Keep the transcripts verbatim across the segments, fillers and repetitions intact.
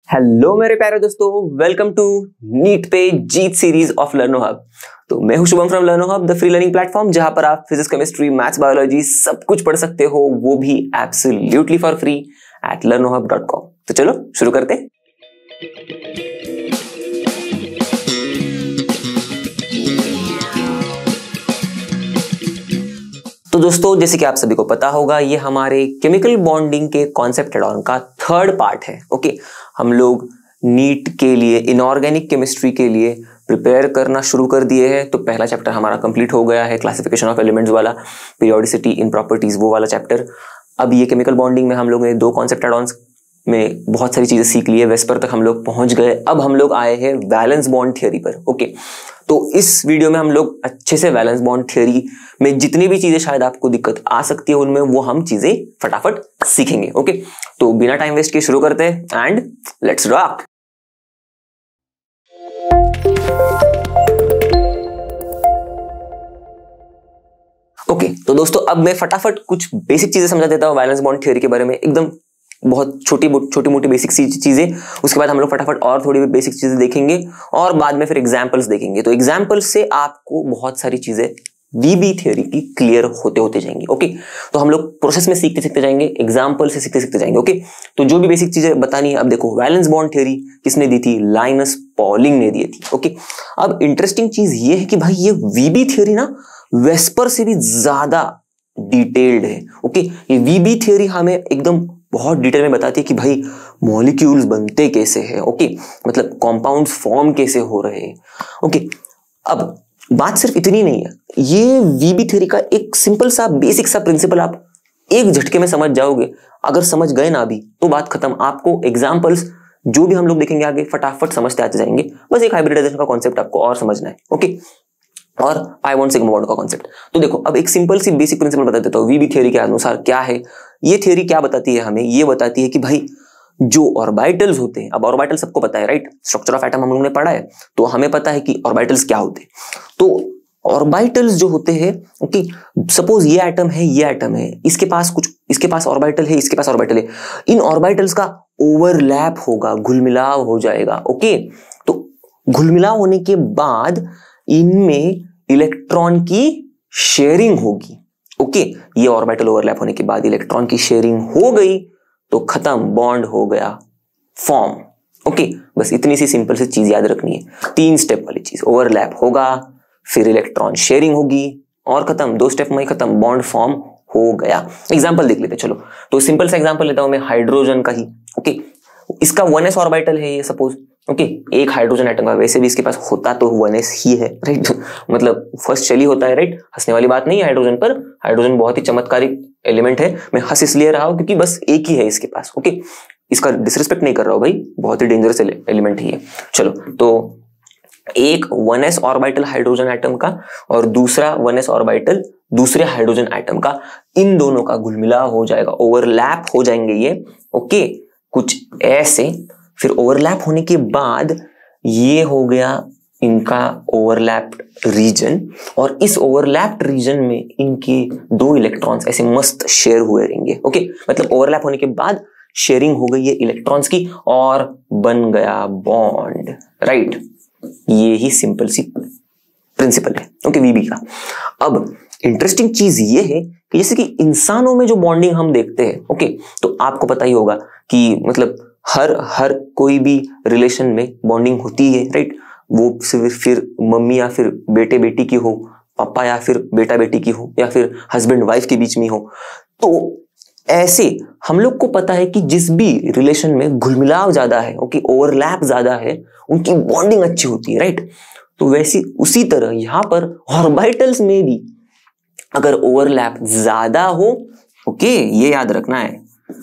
Hello मेरे प्यारे दोस्तों, वेलकम टू नीट पे जीत सीरीज ऑफ लर्नो हब। तो मैं हूं Shubham from Learno hub, the free learning platform, जहां पर आप फिजिक्स, केमिस्ट्री, मैथ्स, बायोलॉजी सब कुछ पढ़ सकते हो, वो भी absolutely for free at Learno hub dot com. तो चलो शुरू करते हैं। तो दोस्तों, जैसे कि आप सभी को पता होगा, ये हमारे केमिकल बॉन्डिंग के कॉन्सेप्ट एड ऑन का थर्ड पार्ट है। ओके, हम लोग नीट के लिए, इनऑर्गेनिक केमिस्ट्री के लिए प्रिपेयर करना शुरू कर दिए हैं। तो पहला चैप्टर हमारा कंप्लीट हो गया है, क्लासिफिकेशन ऑफ एलिमेंट्स वाला, पीरियोडिसिटी इन प्रॉपर्टीज वो वाला चैप्टर। अब ये केमिकल बॉन्डिंग में हम लोग ने दो कॉन्सेप्ट एड ऑन्स में बहुत सारी चीजें सीख ली है, वेस्पर तक हम लोग पहुंच गए। अब हम लोग आए हैं वैलेंस बॉन्ड थियरी पर। ओके, तो इस वीडियो में हम लोग अच्छे से वैलेंस बॉन्ड थियरी में जितनी भी चीजें शायद आपको दिक्कत आ सकती है, उनमें वो हम चीजें फटाफट सीखेंगे। ओके, तो बिना टाइम वेस्ट किए शुरू करते हैं एंड लेट्स रॉक। ओके, तो दोस्तों अब मैं फटाफट कुछ बेसिक चीजें समझा देता हूं वैलेंस बॉन्ड थियरी के बारे में, एकदम बहुत छोटी छोटी मोटी बेसिक चीजें। उसके बाद हम लोग फटाफट और थोड़ी बेसिक चीजें देखेंगे और बाद में फिर एग्जांपल्स देखेंगे। तो एग्जांपल्स से आपको बहुत सारी चीजें वीबी थ्योरी की क्लियर होते होते जाएंगी। ओके, तो हम लोग प्रोसेस में सीखते सीखते जाएंगे, एग्जांपल से सीखते सीखते जाएंगे। ओके, तो जो भी बेसिक चीजें बतानी है, अब देखो वैलेंस बॉन्ड थ्योरी किसने दी थी? लाइनस पॉलिंग ने दी थी। ओके, अब इंटरेस्टिंग चीज ये है कि भाई ये वीबी थ्योरी ना वेस्पर से भी ज्यादा डिटेल्ड है। ओके, ये वीबी थ्योरी हमें एकदम बहुत डिटेल में बताती है कि भाई मॉलिक्यूल्स बनते कैसे हैं। ओके, मतलब कॉम्पाउंड्स फॉर्म कैसे हो रहे हैं। ओके, अब बात सिर्फ इतनी नहीं है, ये वीबी थ्योरी का एक सिंपल सा बेसिक सा प्रिंसिपल आप एक झटके में समझ जाओगे। अगर समझ गए ना अभी तो बात खत्म। आपको एग्जांपल्स जो भी हम लोग देखेंगे आगे फटाफट समझते आते जाएंगे। बस एक हाइब्रिडाइजेशन का कॉन्सेप्ट आपको और समझना है। ओके, और पाई बॉन्ड सिग्मा बॉन्ड का कॉन्सेप्ट। तो देखो अब एक सिंपल सी बेसिक प्रिंसिपल बता देता हूं वीबी थ्योरी के अनुसार क्या है। ये थ्योरी क्या बताती है हमें? ये बताती है कि भाई जो ऑर्बिटल्स होते हैं, अब ऑर्बिटल सबको पता है, राइट? स्ट्रक्चर ऑफ एटम हम लोगों ने पढ़ा है, तो हमें पता है कि ऑर्बिटल्स क्या होते हैं। तो ऑर्बिटल्स जो होते हैं, ओके, सपोज ये एटम है, ये एटम है, इसके पास कुछ, इसके पास ऑर्बिटल है, इसके पास ऑर्बिटल है, इन ऑर्बिटल्स का ओवरलैप होगा, घुलमिलाव हो जाएगा। ओके, तो घुलमिलाव होने के बाद इनमें इलेक्ट्रॉन की शेयरिंग होगी। ओके, ये ऑर्बिटल ओवरलैप होने के बाद इलेक्ट्रॉन की शेयरिंग हो गई तो खत्म, बॉन्ड हो गया फॉर्म। ओके, बस इतनी सी सिंपल सी चीज याद रखनी है। तीन स्टेप वाली चीज, ओवरलैप होगा, फिर इलेक्ट्रॉन शेयरिंग होगी और खत्म, दो स्टेप में ही खत्म, बॉन्ड फॉर्म हो गया। एग्जांपल देख लेते हैं। चलो, तो सिंपल सा एग्जांपल लेता हूं मैं हाइड्रोजन का ही। ओके, इसका वन एस ऑर्बिटल है ये, सपोज। ओके, एक हाइड्रोजन एटम का, वैसे भी इसके पास होता तो वन एस ही है, राइट? मतलब फर्स्ट शेल ही होता है, राइट? हंसने वाली बात नहीं है हाइड्रोजन पर। हाइड्रोजन बहुत ही चमत्कारिक एलिमेंट है। मैं हंस इसलिए रहा हूं क्योंकि बस एक ही है इसके पास। ओके, इसका डिसरिस्पेक्ट नहीं कर रहा हूं भाई, बहुत ही डेंजरस एलिमेंट ही है। चलो, तो एक one s orbital hydrogen atom का और दूसरा वन एस ऑर्बिटल दूसरे हाइड्रोजन एटम का, इन दोनों का घुलमिलाव हो जाएगा, ओवरलैप हो जाएंगे ये। ओके, कुछ ऐसे। फिर ओवरलैप होने के बाद ये हो गया इनका ओवरलैप्ड रीजन, और इस ओवरलैप्ड रीजन में इनके दो इलेक्ट्रॉन्स ऐसे मस्त शेयर हुए रहेंगे। ओके, मतलब ओवरलैप होने के बाद शेयरिंग हो गई है इलेक्ट्रॉन्स की और बन गया बॉन्ड, राइट? ये ही सिंपल सी प्रिंसिपल है, ओके, वीबी का। अब इंटरेस्टिंग चीज ये है कि जैसे कि इंसानों में जो बॉन्डिंग हम देखते हैं, ओके, तो आपको पता ही होगा कि मतलब हर हर कोई भी रिलेशन में बॉन्डिंग होती है, राइट? वो सिर्फ फिर मम्मी या फिर बेटे बेटी की हो, पापा या फिर बेटा बेटी की हो, या फिर हस्बैंड वाइफ के बीच में हो। तो ऐसे हम लोग को पता है कि जिस भी रिलेशन में घुलमिलाव ज्यादा है, ओके, ओवरलैप ज्यादा है, उनकी बॉन्डिंग अच्छी होती है, राइट? तो वैसी उसी तरह यहां पर ऑर्बिटल्स में भी अगर ओवरलैप ज्यादा हो, ओके, ये याद रखना है,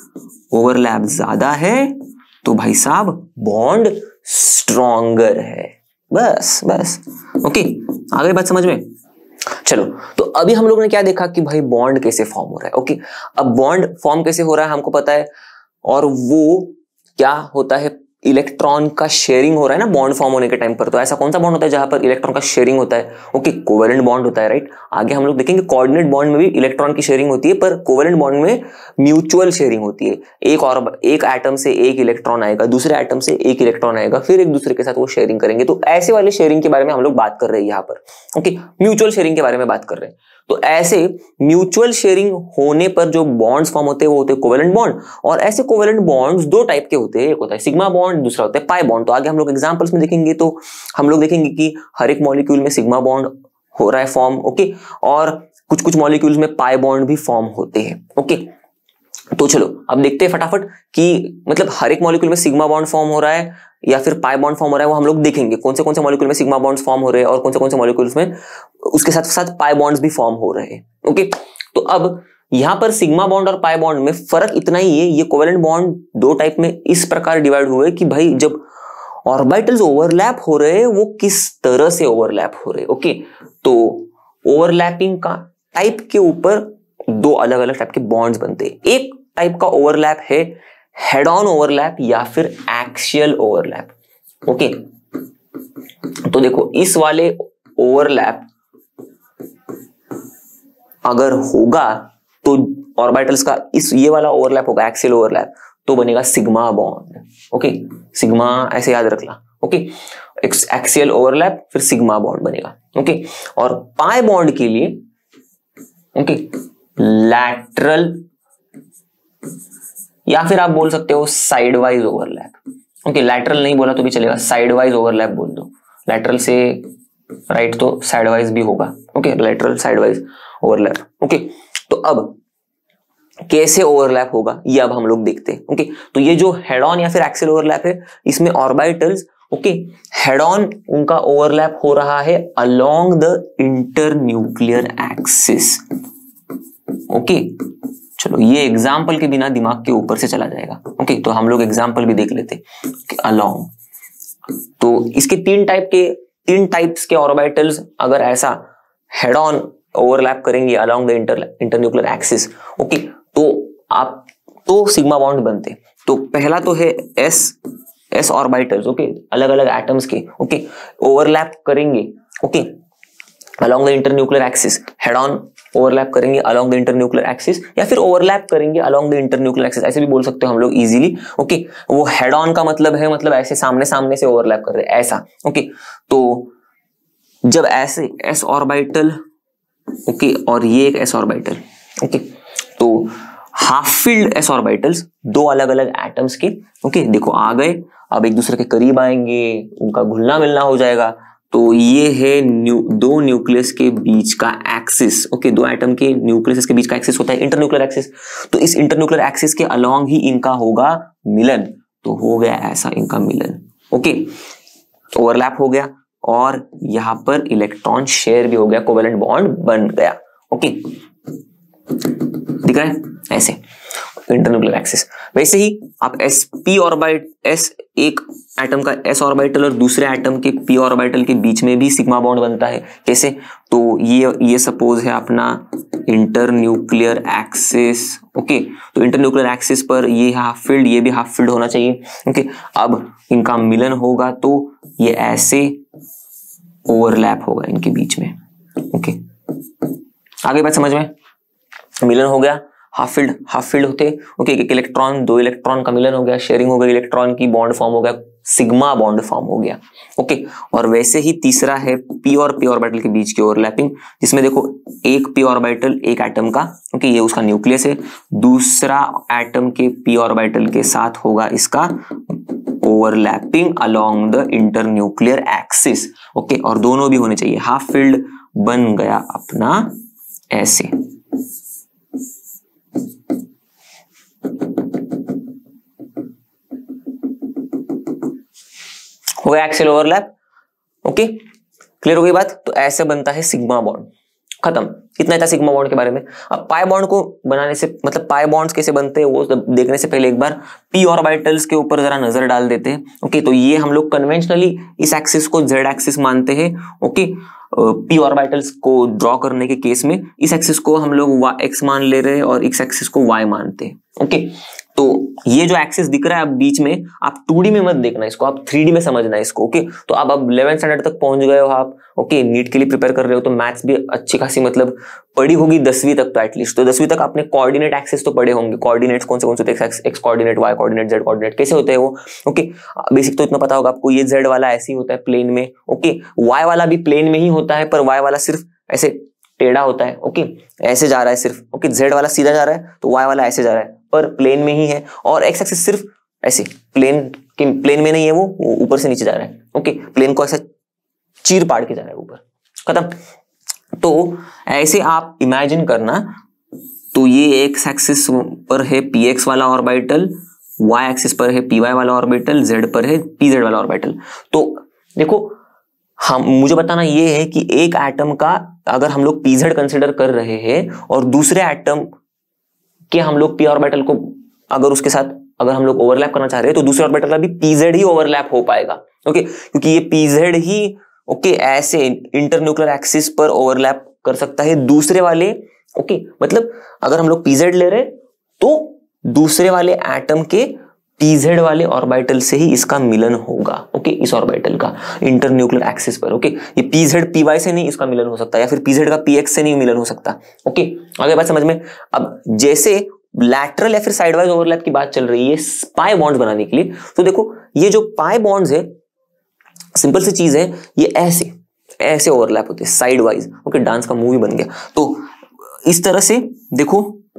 ओवरलैप ज्यादा है तो भाई साहब बॉन्ड स्ट्रॉन्गर है। बस बस, ओके, आ गई बात समझ में? चलो, तो अभी हम लोग ने क्या देखा कि भाई बॉन्ड कैसे फॉर्म हो रहा है। ओके, अब बॉन्ड फॉर्म कैसे हो रहा है हमको पता है, और वो क्या होता है, इलेक्ट्रॉन का शेयरिंग हो रहा है ना बॉन्ड फॉर्म होने के टाइम पर, तो ऐसा कौन सा बॉन्ड होता है जहां पर इलेक्ट्रॉन का शेयरिंग होता है? ओके, कोवेलेंट बॉन्ड होता है, राइट। आगे हम लोग देखेंगे कोऑर्डिनेट बॉन्ड में भी इलेक्ट्रॉन की शेयरिंग होती है, पर कोवेलेंट बॉन्ड में म्यूचुअल शेयरिंग होती है। एक और एक एटम से एक इलेक्ट्रॉन आएगा, दूसरे एटम से एक इलेक्ट्रॉन आएगा, फिर एक दूसरे के साथ वो शेयरिंग करेंगे। तो ऐसे वाले शेयरिंग के बारे में हम लोग बात कर रहे हैं यहाँ पर। ओके, म्यूचुअल शेयरिंग के बारे में बात कर रहे हैं। तो ऐसे म्यूचुअल शेयरिंग होने पर जो बॉन्ड्स फॉर्म होते हैं वो होते हैं कोवेलेंट बॉन्ड। और ऐसे कोवेलेंट बॉन्ड्स दो टाइप के होते हैं, एक होता है सिग्मा बॉन्ड, दूसरा होता है पाई बॉन्ड। तो आगे हम लोग एग्जांपल्स में देखेंगे तो हम लोग देखेंगे कि हर एक मॉलिक्यूल में सिग्मा बॉन्ड हो रहा है फॉर्म, ओके, और कुछ कुछ मॉलिक्यूल्स में पाई बॉन्ड भी फॉर्म होते हैं। ओके, तो चलो अब देखते हैं फटाफट कि मतलब हर एक मॉलिक्यूल में सिग्मा बॉन्ड फॉर्म हो रहा है या फिर पाई बॉन्ड फॉर्म हो रहा है, वो हम लोग देखेंगे कौन से कौन से मॉलिक्यूल में सिग्मा बॉन्ड्स फॉर्म हो रहे हैं और कौन से कौन से मॉलिक्यूल्स में उसके साथ साथ पाई बॉन्ड्स भी फॉर्म हो रहे हैं। ओके, तो अब यहां पर सिग्मा बॉन्ड और पाई बॉन्ड में फर्क इतना ही है, ये कोवेलेंट बॉन्ड दो टाइप में इस प्रकार डिवाइड हुए कि भाई जब ऑर्बिटल्स ओवरलैप हो रहे हैं वो किस तरह से ओवरलैप हो रहे हैं। ओके, तो ओवरलैपिंग का टाइप के ऊपर दो अलग अलग टाइप के बॉन्ड्स बनते हैं। एक टाइप का ओवरलैप है हेड ऑन ओवरलैप या फिर एक्सियल ओवरलैप। ओके, तो देखो इस वाले ओवरलैप अगर होगा तो ऑर्बिटल्स का इस ये वाला ओवरलैप होगा एक्सियल ओवरलैप, तो बनेगा सिग्मा बॉन्ड। ओके, सिग्मा ऐसे याद रखना। ओके, एक्सियल ओवरलैप फिर सिग्मा बॉन्ड बनेगा। ओके, और पाई बॉन्ड के लिए ओके लैटरल या फिर आप बोल सकते हो side wise overlap. Okay, lateral नहीं बोला तो भी चलेगा, साइड वाइज ओवरलैप बोल दो। लैटरल से राइट तो साइड वाइज भी होगा। Okay, lateral side wise overlap. Okay, तो अब कैसे ओवरलैप होगा ये अब हम लोग देखते हैं। ओके, तो ये जो हेड ऑन या फिर एक्सियल ओवरलैप है इसमें ऑर्बिटल्स ओके हेड ऑन उनका ओवरलैप हो रहा है along the internuclear axis. Okay, चलो ये एग्जाम्पल के बिना दिमाग के ऊपर से चला जाएगा। ओके, तो हम लोग एग्जाम्पल भी देख लेते अलोंग। तो इसके तीन टाइप के तीन टाइप्स के ऑर्बिटल्स अगर ऐसा हेड ऑन ओवरलैप करेंगे along the inter internuclear axis, okay, तो आप तो सिग्मा बॉन्ड बनते। तो पहला तो है एस एस ऑर्बिटल्स, ओके, अलग अलग एटम्स के ओके ओवरलैप करेंगे okay along the internuclear axis, head on overlap करेंगे अलोंग द इंटरन्यूक्लियर एक्सिस या फिर ओवरलैप करेंगे अलोंग द इंटरन्यूक्लियर एक्सिस, ऐसे भी बोल सकते हो हम लोग इजीली। ओके, वो हेड ऑन का मतलब है मतलब ऐसे सामने सामने से ओवरलैप कर रहे हैं ऐसा। ओके, तो जब ऐसे एस ऑर्बिटल ओके और ये एक एस ऑर्बिटल ओके, तो हाफ फिल्ड एस ऑर्बिटल्स दो अलग अलग एटम्स के ओके देखो आ गए, अब एक दूसरे के करीब आएंगे, उनका घुलना मिलना हो जाएगा। तो ये है न्यू, दो न्यूक्लियस के बीच का एक्सिस। ओके, दो एटम के न्यूक्लियस के बीच का एक्सिस होता है इंटरन्यूक्लियर एक्सिस। तो इस इंटरन्यूक्लियर एक्सिस के अलोंग ही इनका होगा मिलन, तो हो गया ऐसा इनका मिलन। ओके, ओवरलैप हो गया और यहां पर इलेक्ट्रॉन शेयर भी हो गया, कोवेलेंट बॉन्ड बन गया। ओके, दिख रहा है ऐसे इंटरन्यूक्लियर एक्सिस। वैसे ही आप एस पी ऑर्बिट एस एक एटम का एस ऑर्बिटल और दूसरे एटम के पी ऑर्बिटल के बीच में भी सिग्मा बॉन्ड बनता है। कैसे? तो ये ये सपोज है अपना इंटरन्यूक्लियर एक्सिस। ओके, तो इंटरन्यूक्लियर एक्सिस पर ये हाफ फील्ड ये भी हाफ फील्ड होना चाहिए। ओके, अब इनका मिलन होगा तो ये ऐसे ओवरलैप होगा इनके बीच में। ओके, आगे बात समझ में? मिलन हो गया, हाफ फील्ड हाफ फील्ड होते ओके एक इलेक्ट्रॉन दो इलेक्ट्रॉन का मिलन हो गया, शेयरिंग हो गई इलेक्ट्रॉन की, बॉन्ड फॉर्म हो गया, सिग्मा बॉन्ड फॉर्म हो गया। ओके, और वैसे ही तीसरा है पी और पी ऑर्बिटल के बीच की ओवरलैपिंग, जिसमें देखो एक पी ऑर्बिटल एक एटम का ओके ये उसका न्यूक्लियस है, दूसरा एटम के पी ऑर्बिटल के साथ होगा इसका overlapping along the internuclear axis. Okay, और दोनों भी होने चाहिए, हाफ फील्ड बन गया अपना ऐसे। हो गया एक्सियल ओवरलैप। ओके, क्लियर हो गई बात? तो ऐसे बनता है सिग्मा बॉन्ड, खत्म। इतना था सिग्मा बॉन्ड के बारे में। अब पाई बॉन्ड को बनाने से मतलब पाई बॉन्ड्स कैसे बनते हैं वो देखने से पहले एक बार पी ऑर्बिटल्स के ऊपर जरा नजर डाल देते हैं। ओके, तो ये हम लोग कन्वेंशनली इस एक्सिस को जेड एक्सिस मानते हैं। ओके, पी ऑर्बिटल्स को ड्रॉ करने के केस में इस एक्सिस को हम लोग एक्स मान ले रहे हैं और इस एक्सिस को वाई मानते हैं। ओके, तो ये जो एक्सिस दिख रहा है अब बीच में, आप टू डी में मत देखना इसको, आप थ्री डी में समझना है इसको। ओके, तो आप अब इलेवेंथ स्टैंडर्ड तक पहुंच गए हो आप। ओके, नीट के लिए प्रिपेयर कर रहे हो तो मैथ्स भी अच्छी खासी मतलब पढ़ी होगी दसवीं तक तो एटलीस्ट। तो दसवीं तक आपने कोऑर्डिनेट एक्सिस तो पढ़े होंगे, कोऑर्डिनेट्स कौन से कौन से होते हैं, x coordinate, y coordinate, z coordinate कैसे होते हैं वो। ओके, बेसिक तो इतना पता होगा आपको, ये जेड वाला ऐसे ही होता है प्लेन में। ओके, वाई वाला भी प्लेन में ही होता है, पर वाई वाला सिर्फ ऐसे टेढ़ा होता है। ओके, ऐसे जा रहा है सिर्फ। ओके, जेड वाला सीधा जा रहा है तो वाई वाला ऐसे जा रहा है, पर प्लेन में ही है। और एक्स एक्सिस सिर्फ ऐसे प्लेन के प्लेन में नहीं है, वो ऊपर से नीचे जा रहा है। ओके, प्लेन को ऐसा चीर पाड़ के जा रहा है ऊपर, खत्म। तो ऐसे आप इमेजिन करना, तो ये एक्स एक्सिस पर है पी एक्स वाला ऑर्बिटल, वाई एक्सिस पर है पी वाई वाला ऑर्बिटल, जेड पर है पी जेड वाला ऑर्बिटल। तो देखो, हम मुझे बताना ये है कि एक एटम का अगर हम लोग पीजेड कंसिडर कर रहे हैं और दूसरे एटम के हम लोग पी ऑर्बिटल को अगर उसके साथ अगर हम लोग ओवरलैप करना चाह रहे हैं तो दूसरे ऑर्बिटल का भी पीजेड ही ओवरलैप हो पाएगा। ओके, क्योंकि ये पीजेड ही ओके ऐसे इंटरन्यूक्लियर एक्सिस पर ओवरलैप कर सकता है दूसरे वाले। ओके, मतलब अगर हम लोग पीजेड ले रहे तो दूसरे वाले एटम के पीजेड वाले ऑर्बिटल से ही इसका मिलन होगा। ओके, इस ऑर्बिटल का इंटरन्यूक्लियर एक्सिस पर। ओके, ये पीजेड पीवाई से नहीं इसका मिलन हो सकता, या फिर पीजेड का पीएक्स से नहीं मिलन हो सकता। ओके, आगे बात समझ में। अब जैसे लैटरल या फिर साइडवाइज ओवरलैप की बात चल रही है पाई बॉन्ड्स बनाने के लिए, तो देखो ये जो पाई बॉन्ड्स है सिंपल सी चीज है, ये ऐसे ऐसे ओवरलैप होते हैं साइडवाइज। ओके, डांस का मूवी बन गया। तो इस तरह से देखो,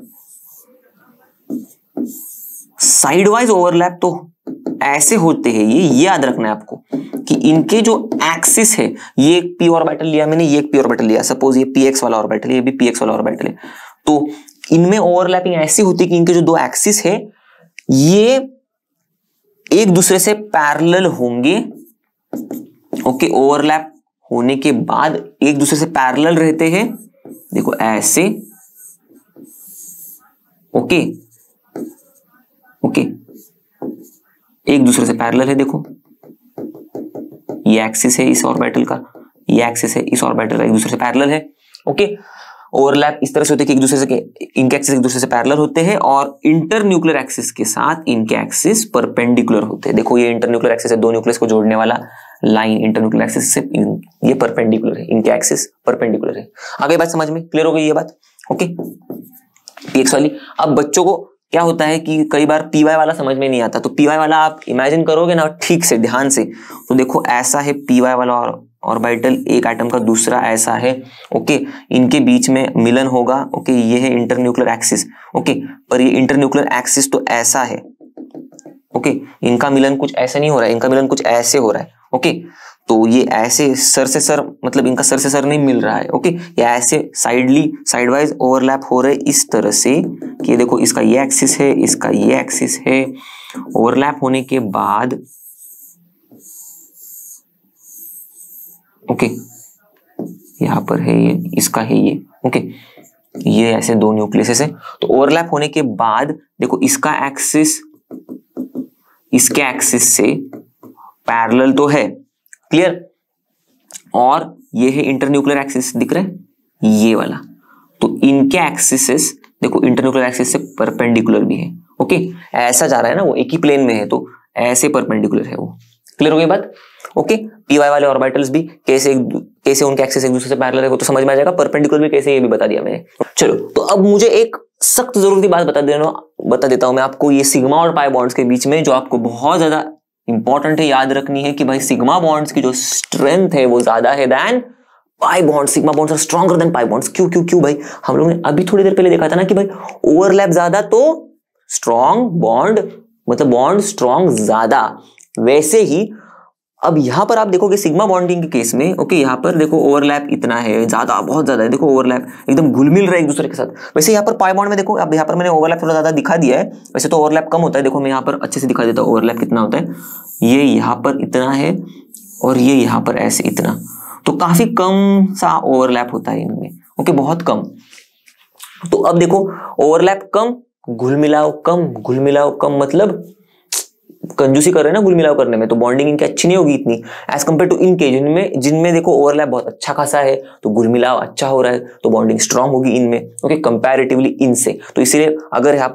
साइडवाइज ओवरलैप तो ऐसे होते हैं, ये ये याद रखना है आपको कि इनके जो एक्सिस है, ये एक पी ऑर्बिटल लिया मैंने, ये एक पी ऑर्बिटल लिया, सपोज ये पी एक्स वाला ऑर्बिटल है, ये भी पी एक्स वाला ऑर्बिटल है, तो इनमें ओवरलैपिंग ऐसी होती है कि इनके जो दो एक्सिस है ये एक दूसरे से पैरेलल होंगे। ओके, ओवरलैप होने के बाद एक दूसरे से पैरेलल रहते हैं, देखो ऐसे। ओके ओके एक दूसरे से पैरेलल है, देखो ये एक्सिस है इस ऑर्बिटल का, ये एक्सिस है इस ऑर्बिटल का, एक दूसरे से पैरेलल है। ओके, ओवरलैप इस तरह से होते हैं कि एक दूसरे से इनके एक्सिस एक दूसरे से पैरेलल होते हैं और इंटरन्यूक्लियर एक्सिस के साथ इनके एक्सिस परपेंडिकुलर होते हैं। देखो ये इंटरन्यूक्लियर एक्सिस है, दो न्यूक्लियस को जोड़ने वाला लाइन इंटरन्यूक्लियर एक्सिस से ये परपेंडिकुलर है, इनके एक्सिस परपेंडिकुलर है। आगे बात समझ में क्लियर हो गई ये बात। ओके, पीएक्स वाली। अब बच्चों को क्या होता है कि कई बार पीवाई वाला समझ में नहीं आता, तो पीवाई वाला आप इमेजिन करोगे ना ठीक से ध्यान से, तो देखो ऐसा है पीवाई वाला और ऑर्बिटल, एक एटम का दूसरा ऐसा है। ओके, इनके बीच में मिलन होगा। ओके, ये है इंटरन्यूक्लियर एक्सिस। ओके, पर ये इंटरन्यूक्लियर एक्सिस तो ऐसा है। ओके, इनका मिलन कुछ ऐसे नहीं हो रहा है, इनका मिलन कुछ ऐसे हो रहा है। ओके, तो ये ऐसे सर से सर, मतलब इनका सर से सर नहीं मिल रहा है। ओके, ये ऐसे साइडली साइडवाइज ओवरलैप हो रहे इस तरह से कि देखो इसका ये एक्सिस है, इसका ये एक्सिस है। ओवरलैप होने के बाद ओके यहाँ पर है ये, इसका है ये। ओके, ये ऐसे दो न्यूक्लियस है, तो ओवरलैप होने के बाद देखो इसका एक्सिस इसके एक्सिस से पैरेलल तो है, क्लियर, और ये है इंटरन्यूक्लियर एक्सिस, दिख रहा है ये वाला, तो इनके एक्सिस देखो इंटरन्यूक्लियर एक्सिस से परपेंडिकुलर भी है। ओके, ऐसा जा रहा है ना, वो एक ही प्लेन में है तो ऐसे परपेंडिकुलर है वो। क्लियर हो गई बात। ओके, पी वाई वाले ऑर्बिटल्स भी कैसे कैसे उनके एक्सिस एक दूसरे से पैरेलल है वो तो समझ में आ जाएगा, परपेंडिकुलर भी कैसे ये भी बता दिया मैंने। चलो, तो अब मुझे एक सख्त जरूरी बात बता देना बता देता हूं मैं आपको, ये सिग्मा और पाई बॉन्ड्स के बीच में जो आपको बहुत ज्यादा इंपॉर्टेंट है, याद रखनी है कि भाई सिग्मा बॉन्ड्स की जो स्ट्रेंथ है वो ज्यादा है than pi bond. Sigma bonds are stronger than pi bonds. क्यों क्यों क्यों भाई, हम लोग ने अभी थोड़ी देर पहले देखा था ना कि भाई ओवरलैप ज्यादा तो स्ट्रॉन्ग बॉन्ड, मतलब बॉन्ड स्ट्रॉन्ग ज्यादा। वैसे ही अब यहां पर आप देखोगे सिग्मा बॉन्डिंग के केस में, ओके यहाँ पर देखो ओवरलैप इतना है, ज्यादा बहुत ज्यादा है, देखो ओवरलैप एकदम घुल मिल रहा है एक दूसरे के साथ। वैसे यहाँ पर पाई बॉन्ड में देखो, अब यहाँ पर मैंने ओवरलैप थोड़ा ज्यादा दिखा दिया है, वैसे तो ओवरलैप कम होता है। देखो मैं यहाँ पर अच्छे से दिखा देता हूँ ओवरलैप कितना होता है, ये यहाँ पर इतना है और ये यहाँ पर ऐसे इतना, तो काफी कम सा ओवरलैप होता है इनमें। ओके, बहुत कम। तो अब देखो ओवरलैप कम, घुल मिलाओ कम, घुल मिलाओ कम, मतलब कंजूसी कर रहे हैं ना घुल मिलाव करने में, तो बॉन्डिंग इनकी अच्छी नहीं होगी इतनी एज कंपेयर टू इनके, जिनमें जिनमें देखो ओवरलैप बहुत अच्छा खासा है, तो घुल मिलाव अच्छा हो रहा है, तो बॉन्डिंग स्ट्रांग होगी इनमें। ओके, कंपैरेटिवली इनसे। तो इसीलिए अगर यहाँ पर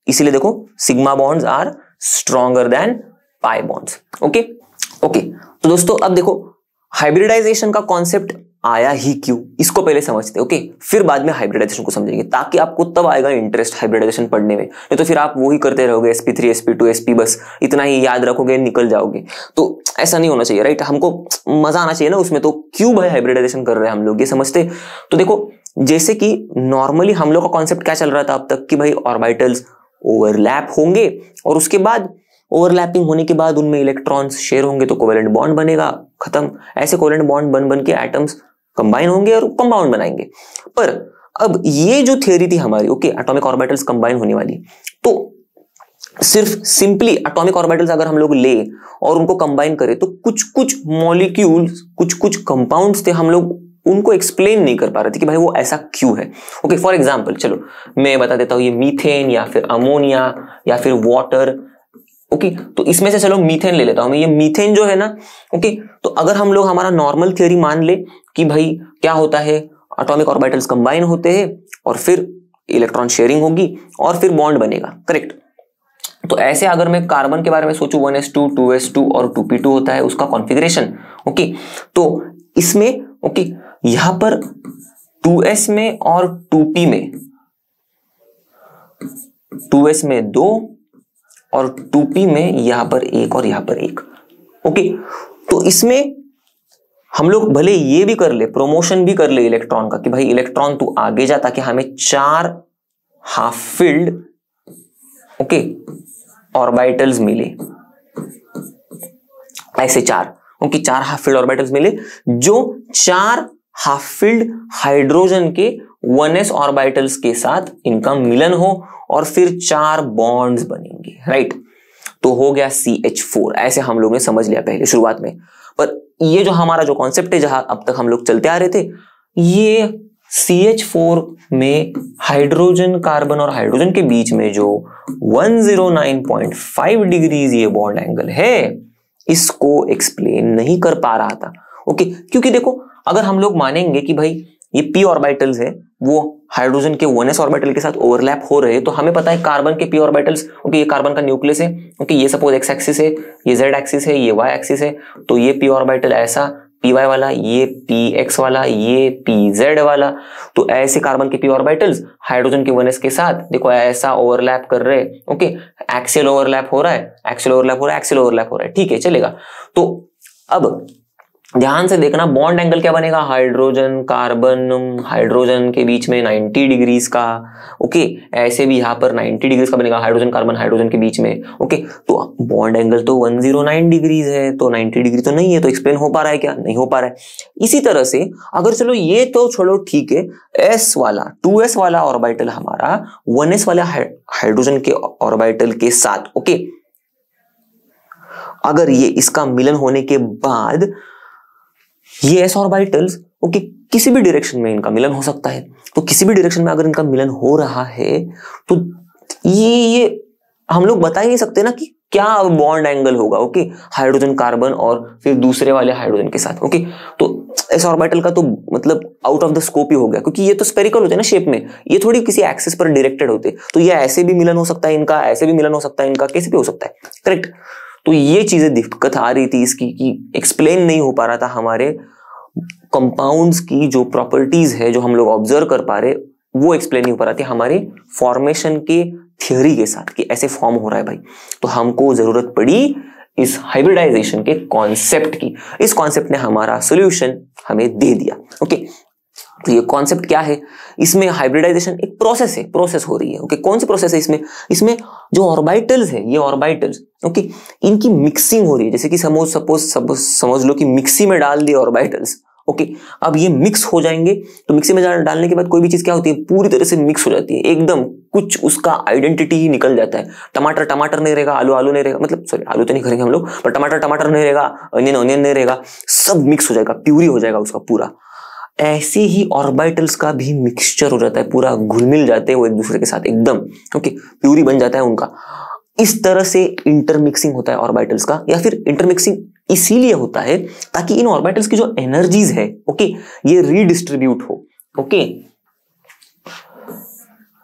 इसीलिए देखो sigma bonds are stronger than pi bonds. Okay okay तो दोस्तों अब देखो हाइब्रिडाइजेशन का कॉन्सेप्ट आया ही क्यों, इसको पहले समझते हैं। ओके फिर बाद में हाइब्रिडाइजेशन को समझेंगे, ताकि आपको तब आएगा इंटरेस्ट हाइब्रिडाइजेशन पढ़ने में। नहीं तो फिर आप वो ही करते रहोगे s P three s P two S p, बस इतना ही याद रखोगे निकल जाओगे। तो ऐसा नहीं होना चाहिए, राइट। हमको मजा आना चाहिए ना उसमें। तो क्यों भाई हाइब्रिडाइजेशन कर रहे हैं हम लोग, ये समझते। तो देखो जैसे कि नॉर्मली हम लोग का कॉन्सेप्ट क्या चल रहा था अब तक कि भाई ऑर्बिटल्स ओवरलैप होंगे और उसके बाद ओवरलैपिंग होने के बाद उनमें इलेक्ट्रॉन्स शेयर होंगे तो कोवेलेंट बॉन्ड बनेगा, खत्म। ऐसे कोवेलेंट बॉन्ड बन बन के एटम्स कंबाइन होंगे और कंपाउंड बनाएंगे। पर अब ये जो थियरी थी हमारी, ओके एटॉमिक ऑर्बिटल्स कंबाइन होने वाली, तो सिर्फ सिंपली एटॉमिक ऑर्बिटल्स अगर हम लोग ले और उनको कंबाइन करें तो कुछ कुछ मॉलिक्यूल्स, कुछ कुछ कंपाउंड्स थे, हम लोग उनको एक्सप्लेन नहीं कर पा रहे थे कि भाई वो ऐसा क्यों है। ओके फॉर एग्जांपल चलो मैं बता देता हूं, ये मीथेन या फिर अमोनिया या फिर वाटर। ओके okay, तो इसमें से चलो मीथेन ले लेता हूं मैं। ये मीथेन जो है ना, ओके okay, तो अगर हम लोग हमारा नॉर्मल थ्योरी मान ले कि भाई क्या होता है, एटॉमिक ऑर्बिटल्स कंबाइन होते हैं और फिर इलेक्ट्रॉन शेयरिंग होगी और फिर बॉन्ड बनेगा, करेक्ट। तो ऐसे अगर मैं कार्बन के बारे में सोचूं, one S two, two S two और टू पी टू होता है उसका कॉन्फ़िगरेशन। ओके तो इसमें ओके okay, यहां पर टू एस में और टू पी में, टू एस में दो और टू पी में यहां पर एक और यहां पर एक। ओके तो इसमें हम लोग भले ये भी कर ले, प्रमोशन भी कर ले इलेक्ट्रॉन का कि भाई इलेक्ट्रॉन तू आगे जा, ताकि हमें चार हाफ फिल्ड ओके ऑर्बिटल्स मिले, ऐसे चार ओके चार हाफ फिल्ड ऑर्बिटल्स मिले जो चार हाफ फिल्ड हाइड्रोजन के वन एस ऑर्बिटल्स के साथ इनका मिलन हो और फिर चार बॉन्ड्स बनेंगे, राइट। तो हो गया सी एच फोर। ऐसे हम लोग ने समझ लिया पहले शुरुआत में। पर ये जो हमारा जो कॉन्सेप्ट है जहां अब तक हम लोग चलते आ रहे थे, ये सी एच फोर में हाइड्रोजन कार्बन और हाइड्रोजन के बीच में जो one zero nine point five degrees ये बॉन्ड एंगल है, इसको एक्सप्लेन नहीं कर पा रहा था। ओके क्योंकि देखो अगर हम लोग मानेंगे कि भाई ये पी ऑर्बिटल्स है वो हाइड्रोजन के वन एस ऑर्बिटल के साथ ओवरलैप हो रहे हैं, तो हमें पता है कार्बन के पी ऑर्बिटल्स, ओके ये कार्बन का न्यूक्लियस है, ओके ये सपोज एक्स एक्सिस है, ये जेड एक्सिस है, ये वाई एक्सिस है, तो ये पी ऑर्बिटल ऐसा पी वाई वाला, ये पी एक्स वाला, ये पी जेड वाला। तो ऐसे कार्बन के पी ऑर्बिटल्स हाइड्रोजन के वन एस के साथ देखो ऐसा ओवरलैप कर रहे हैं। ओके एक्सियल ओवरलैप हो रहा है, एक्सियल ओवरलैप हो रहा है, एक्सियल ओवरलैप हो रहा है, ठीक है चलेगा। तो अब ध्यान से देखना बॉन्ड एंगल क्या बनेगा, हाइड्रोजन कार्बन हाइड्रोजन के बीच में नाइंटी डिग्रीज का। ओके ऐसे भी यहां पर नाइंटी डिग्रीज का बनेगा, हाइड्रोजन कार्बन हाइड्रोजन के बीच में। ओके तो बॉन्ड एंगल तो वन ज़ीरो नाइन डिग्रीज है, तो नाइंटी डिग्री तो नहीं है, तो एक्सप्लेन हो पा रहा है क्या, नहीं हो पा रहा है। इसी तरह से अगर चलो ये तो छोड़ो ठीक है, एस वाला टू एस वाला ऑर्बिटल हमारा वन एस वाला हाइड्रोजन के ऑर्बिटल के साथ, ओके अगर ये इसका मिलन होने के बाद ये एस ऑर्बिटल्स ओके किसी भी डायरेक्शन में इनका मिलन हो सकता है, तो किसी भी डायरेक्शन में अगर इनका मिलन हो रहा है तो ये ये हम लोग बता ही नहीं सकते ना कि क्या बॉन्ड एंगल होगा। ओके हाइड्रोजन कार्बन और फिर दूसरे वाले हाइड्रोजन के साथ। ओके तो एस ऑर्बिटल का तो मतलब आउट ऑफ द स्कोप ही हो गया, क्योंकि ये तो स्फेरिकल होते हैं ना शेप में, ये थोड़ी किसी एक्सिस पर डायरेक्टेड होते, तो ये ऐसे भी मिलन हो सकता है इनका, ऐसे भी मिलन हो सकता है इनका, कैसे भी हो सकता है, करेक्ट। तो ये चीजें दिक्कत आ रही थी इसकी कि एक्सप्लेन नहीं हो पा रहा था हमारे कंपाउंड्स की जो प्रॉपर्टीज है जो हम लोग ऑब्जर्व कर पा रहे, वो एक्सप्लेन नहीं हो पा रहा था हमारे फॉर्मेशन के थियोरी के साथ कि ऐसे फॉर्म हो रहा है भाई। तो हमको जरूरत पड़ी इस हाइब्रिडाइजेशन के कॉन्सेप्ट की। इस कॉन्सेप्ट ने हमारा सॉल्यूशन हमें दे दिया। ओके तो ये कॉन्सेप्ट क्या है, इसमें हाइब्रिडाइजेशन एक प्रोसेस है, प्रोसेस हो रही है। ओके कौन सी प्रोसेस है इसमें, इसमें जो ऑर्बिटल्स है ये ऑर्बिटल्स ओके इनकी मिक्सिंग हो रही है। जैसे कि सपोज सपोज समझ लो कि मिक्सी में डाल दिए ऑर्बिटल्स, ओके अब ये मिक्स हो जाएंगे, तो मिक्सी में डालने के बाद कोई भी चीज क्या होती है, पूरी तरह से मिक्स हो जाती है एकदम, कुछ उसका आइडेंटिटी ही निकल जाता है। टमाटर टमाटर नहीं रहेगा, आलू आलू नहीं रहेगा, मतलब सॉरी आलू तो नहीं करेंगे हम लोग, पर टमाटर टमाटर नहीं रहेगा, अनियन अनियन नहीं रहेगा, सब मिक्स हो जाएगा, प्यूरी हो जाएगा उसका पूरा। ऐसे ही ऑर्बिटल्स का भी मिक्सचर हो जाता है, पूरा घुल मिल जाते हैं वो एक दूसरे के साथ एकदम, ओके प्यूरी बन जाता है उनका। इस तरह से इंटरमिक्सिंग होता है ऑर्बिटल्स का, या फिर इंटरमिक्सिंग इसीलिए होता है ताकि इन ऑर्बिटल्स की जो एनर्जीज है ओके ये रीडिस्ट्रीब्यूट हो। ओके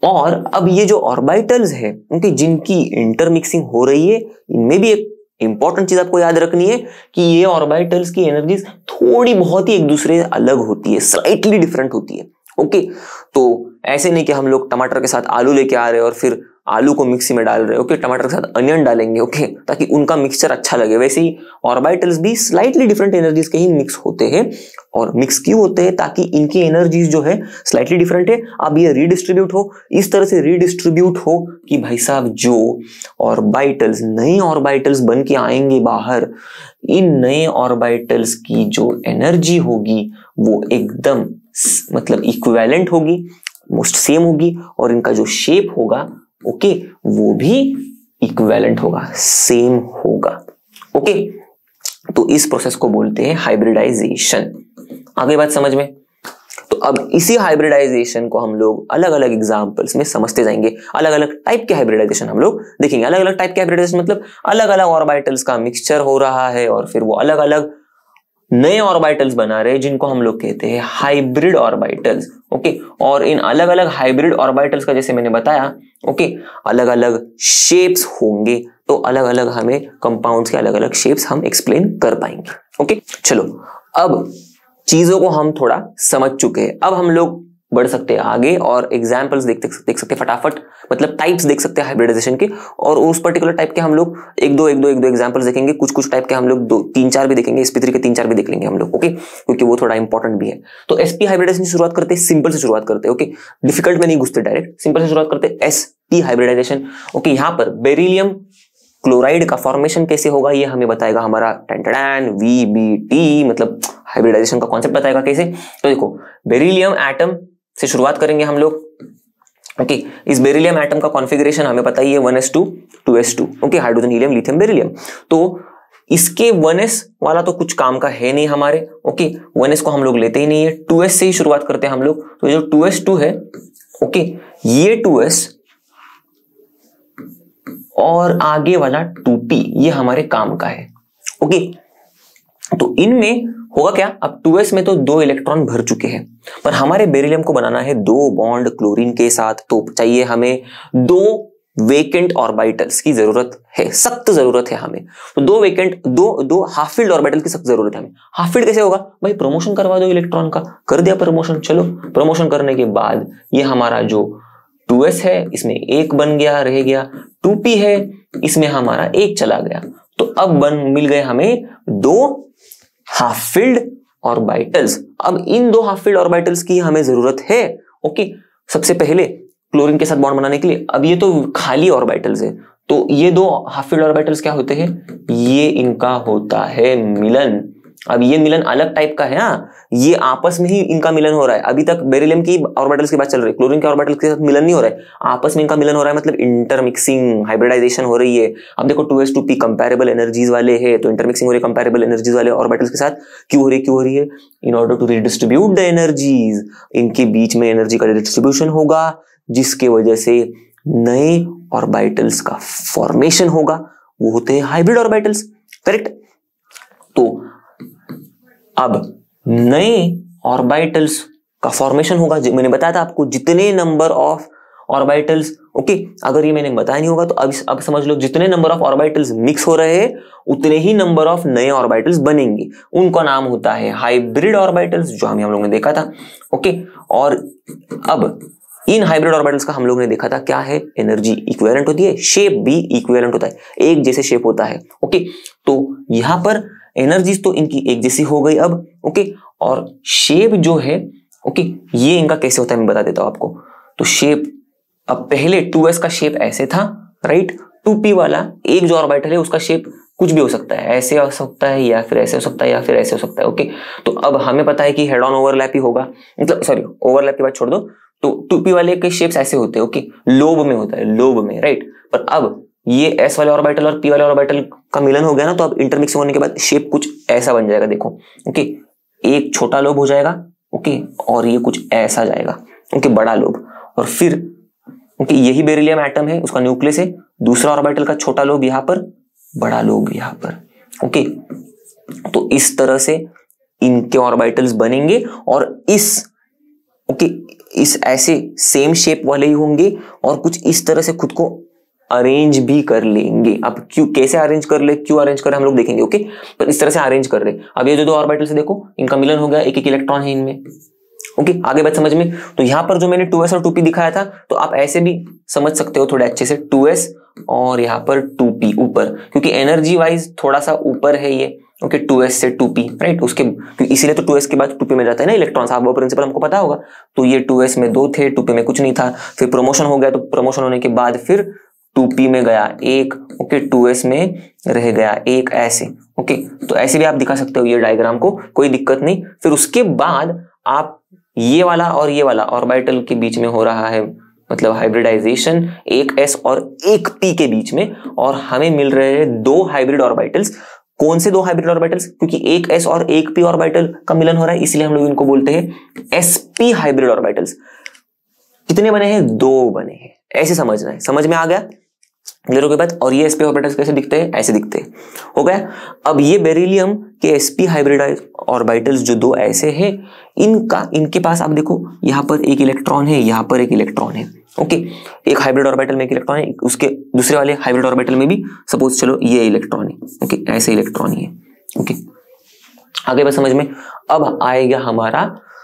और अब ये जो ऑर्बिटल्स है उनकी जिनकी इंटरमिक्सिंग हो रही है, इनमें भी एक इंपॉर्टेंट चीज आपको याद रखनी है कि ये ऑर्बिटल्स की एनर्जीज थोड़ी बहुत ही एक दूसरे से अलग होती है, स्लाइटली डिफरेंट होती है। ओके, तो ऐसे नहीं कि हम लोग टमाटर के साथ आलू लेके आ रहे हैं और फिर आलू को मिक्सी में डाल रहे हैं, ओके, टमाटर के साथ अनियन डालेंगे, ओके, ताकि उनका मिक्सचर अच्छा लगे। वैसे ही ऑर्बिटल्स भी स्लाइटली डिफरेंट एनर्जीज के ही मिक्स होते हैं। और मिक्स क्यों होते हैं? ताकि इनकी एनर्जीज जो है स्लाइटली डिफरेंट है, अब ये रीडिस्ट्रीब्यूट हो, इस तरह से रीडिस्ट्रीब्यूट हो कि भाई साहब जो ऑर्बिटल्स, नए ऑर्बिटल्स बन के आएंगे बाहर, इन नए ऑर्बिटल्स की जो एनर्जी होगी वो एकदम मतलब इक्विवेलेंट होगी, मोस्ट सेम होगी, और इनका जो शेप होगा, ओके, वो भी इक्विवेलेंट होगा, सेम होगा। ओके, तो इस प्रोसेस को बोलते हैं हाइब्रिडाइजेशन। आगे बात समझ में? तो अब इसी हाइब्रिडाइजेशन को हम लोग अलग अलग एग्जांपल्स में समझते जाएंगे। अलग अलग टाइप के हाइब्रिडाइजेशन हम लोग देखेंगे। अलग अलग टाइप के हाइब्रिडाइजेशन मतलब अलग अलग ऑर्बिटल्स का मिक्सचर हो रहा है और फिर वो अलग अलग नए ऑर्बिटल्स बना रहे हैं, जिनको हम लोग कहते हैं हाइब्रिड ऑर्बिटल्स। ओके, और इन अलग अलग हाइब्रिड ऑर्बिटल्स का जैसे मैंने बताया, ओके, अलग अलग शेप्स होंगे, तो अलग अलग हमें कंपाउंड्स के अलग अलग शेप्स हम एक्सप्लेन कर पाएंगे। ओके, चलो अब चीजों को हम थोड़ा समझ चुके हैं, अब हम लोग बढ़ सकते हैं आगे और एग्जाम्पल्स देख देख सकते हैं फटाफट, मतलब टाइप्स देख सकते हैं हाइब्रिडाइजेशन के, और उस पर्टिकुलर टाइप के हम लोग एक दो एक दो एक दो एग्जाम्पल्स देखेंगे। कुछ कुछ टाइप के हम लोग दो तीन चार भी देखेंगे, एसपी थ्री के तीन चार भी देख लेंगे हम लोग, ओके, क्योंकि वो थोड़ा इंपॉर्टेंट भी है। तो एसपी हाइब्रिडाइजेशन की शुरुआत करते हैं, सिंपल से शुरुआत करते हैं, ओके, डिफिकल्ट में नहीं घुसते, डायरेक्ट सिंपल से शुरुआत करते हैं। एसपी हाइब्रिडाइजेशन, ओके, यहाँ पर बेरिलियम क्लोराइड का फॉर्मेशन कैसे होगा ये हमें बताएगा हमारा टेंटडान वी बी टी, मतलब हाइब्रिडाइजेशन का कॉन्सेप्ट बताएगा कैसे। तो देखो, बेरिलियम एटम से शुरुआत करेंगे हम लोग, ओके। इस बेरिलियम एटम का कॉन्फ़िगरेशन हमें पता ही है, one S two two S two, okay, hydrogen helium lithium beryllium. तो इसके वन एस वाला तो कुछ काम का है नहीं हमारे, ओके, वन एस को हम लोग लेते ही नहीं है, टू एस से ही शुरुआत करते हैं हम लोग। तो जो टू एस टू है, ओके, ये टू एस और आगे वाला टू पी ये हमारे काम का है, ओके। तो इनमें होगा क्या, अब टू एस में तो दो इलेक्ट्रॉन भर चुके हैं, पर हमारे बेरिलियम को बनाना है दो बॉन्ड क्लोरीन के साथ, तो चाहिए हमें दो वेकेंट ऑर्बिटल्स की जरूरत है, सख्त जरूरत है हमें। तो दो वेकेंट, दो दो हाफ फील्ड ऑर्बिटल की सख्त जरूरत है हमें। हाफ फील्ड कैसे होगा भाई, प्रमोशन करवा दो इलेक्ट्रॉन का, कर दिया प्रमोशन, चलो प्रमोशन करने के बाद ये हमारा जो टू एस है इसमें एक बन गया, रह गया, टू पी है इसमें हमारा एक चला गया, तो अब बन मिल गए हमें दो हाफ फील्ड ऑर्बिटल्स। अब इन दो हाफ फील्ड ऑर्बिटल्स की हमें जरूरत है, ओके। सबसे पहले क्लोरीन के साथ बॉन्ड बनाने के लिए, अब ये तो खाली ऑर्बिटल्स है, तो ये दो हाफ फील्ड ऑर्बिटल्स क्या होते हैं, ये इनका होता है मिलन। अब ये मिलन अलग टाइप का है, हाँ, ये आपस में ही इनका मिलन हो रहा है। अभी तक बेरिलियम की ऑर्बिटल्स की बात चल रही है, क्लोरीन के ऑर्बिटल्स के साथ मिलन नहीं हो रहा है, आपस में इनका मिलन हो रहा है, मतलब इंटरमिक्सिंग, हाइब्रिडाइजेशन हो रही है। अब देखो two S two p comparable energies वाले हैं, तो इंटरमिक्सिंग हो रही है कंपैरेबल एनर्जीज वाले ऑर्बिटल्स के साथ। क्यों हो रही है, क्यों हो रही है, in order to redistribute the energies, इनके बीच में एनर्जी का डिस्ट्रीब्यूशन होगा, जिसके वजह से नए ऑर्बिटल्स का फॉर्मेशन होगा, वो होते हैं हाइब्रिड ऑर्बिटल्स, करेक्ट। तो अब नए ऑर्बिटल्स का फॉर्मेशन होगा, मैंने बताया था आपको जितने नंबर ऑफ ऑर्बिटल्स, ओके, अगर ये मैंने बताया नहीं होगा तो अब अब समझ लो, जितने नंबर ऑफ ऑर्बिटल्स मिक्स हो रहे हैं उतने ही नंबर ऑफ नए ऑर्बिटल्स बनेंगे, उनका नाम होता है हाइब्रिड ऑर्बिटल्स, जो हम हम लोगों ने देखा था, ओके। और अब इन हाइब्रिड ऑर्बिटल्स का हम लोग ने देखा था क्या है, एनर्जी इक्विवेलेंट होती है, शेप भी इक्विवेलेंट होता है, एक जैसे शेप होता है, ओके। तो यहां पर एनर्जीज तो इनकी एक जैसी हो गई अब, ओके, और शेप जो है, ओके, ये इनका कैसे होता है मैं बता देता हूं आपको। तो शेप, अब पहले टू एस का शेप ऐसे था, राइट, टू पी वाला एक जो ऑर्बिटल है उसका शेप कुछ भी हो सकता है, ऐसे हो सकता है या फिर ऐसे हो सकता है या फिर ऐसे हो सकता है, ओके। तो अब हमें पता है कि हेड ऑन ओवरलैप ही होगा, मतलब सॉरी ओवरलैप की बात छोड़ दो, तो टू पी वाले के शेप्स ऐसे होते हैं, ओके, लोब में होता है, लोब में, राइट। पर अब ये एस वाले ऑर्बिटल और पी वाले ऑर्बिटल का मिलन हो गया ना, तो अब इंटरमिक्सिंग होने के बाद शेप कुछ ऐसा बन जाएगा, देखो, ओके, एक छोटा लोब हो जाएगा, ओके, और ये कुछ ऐसा जाएगा, ओके, बड़ा लोब, और फिर ओके यही बेरिलियम एटम है, उसका न्यूक्लियस है, दूसरा ऑर्बिटल का छोटा लोब यहाँ पर, बड़ा लोब यहाँ पर, ओके। तो इस तरह से इनके ऑर्बिटल्स बनेंगे और इस ओके इस ऐसे सेम शेप वाले ही होंगे और कुछ इस तरह से खुद को अरेंज भी कर लेंगे। अब क्यों कैसे अरेंज कर ले, क्यों अरेंज कर हम लोग देखेंगे। ओके पर इस तरह से अरेंज कर रहे। अब ये जो दो ऑर्बिटल से देखो इनका मिलन हो गया, एक एक इलेक्ट्रॉन है इनमें। ओके आगे बात समझ में। तो यहां पर जो मैंने टू एस और टू पी दिखाया था तो आप ऐसे भी समझ सकते हो थोड़े अच्छे से, टू एस और यहाँ पर टू पी ऊपर, क्योंकि एनर्जी वाइज थोड़ा सा ऊपर है ये। ओके टू एस से टू पी राइट, उसके इसीलिए तो टू एस के बाद टू पी में जाता है ना इलेक्ट्रॉन्स। आप वो प्रिंसिपल हमको पता होगा। तो ये टू एस में दो थे, टू पी में कुछ नहीं था, फिर प्रमोशन हो गया तो प्रमोशन होने के बाद फिर टू पी में गया एक। ओके टू एस में रह गया एक, ऐसे। ओके तो ऐसे भी आप दिखा सकते हो ये डायग्राम को, कोई दिक्कत नहीं। फिर उसके बाद आप ये वाला और ये वाला ऑर्बिटल के बीच में हो रहा है मतलब हाइब्रिडाइजेशन, एक एस और एक पी के बीच में, और हमें मिल रहे हैं दो हाइब्रिड ऑर्बिटल्स। कौन से दो हाइब्रिड ऑर्बिटल्स, क्योंकि एक एस और एक पी ऑर्बिटल का मिलन हो रहा है इसलिए हम लोग इनको बोलते हैं एसपी हाइब्रिड ऑर्बिटल्स। कितने बने हैं, दो बने हैं, ऐसे समझना है। समझ में आ गया क्लियर हो गई बात। और ये एसपी ऑर्बिटल्स कैसे दिखते हैं, ऐसे दिखते हैं। हो गया। अब ये बेरिलियम के एसपी हाइब्रिड ऑर्बिटल्स जो दो ऐसे हैं, इनका इनके पास आप देखो यहाँ पर एक इलेक्ट्रॉन है, यहाँ पर एक इलेक्ट्रॉन है। ओके एक हाइब्रिड ऑर्बिटल में एक इलेक्ट्रॉन है, उसके दूसरे वाले हाइब्रिड ऑर्बिटल में भी सपोज चलो ये इलेक्ट्रॉन है। ओके ऐसे इलेक्ट्रॉन ही है। ओके आगे बस समझ में। अब आएगा हमारा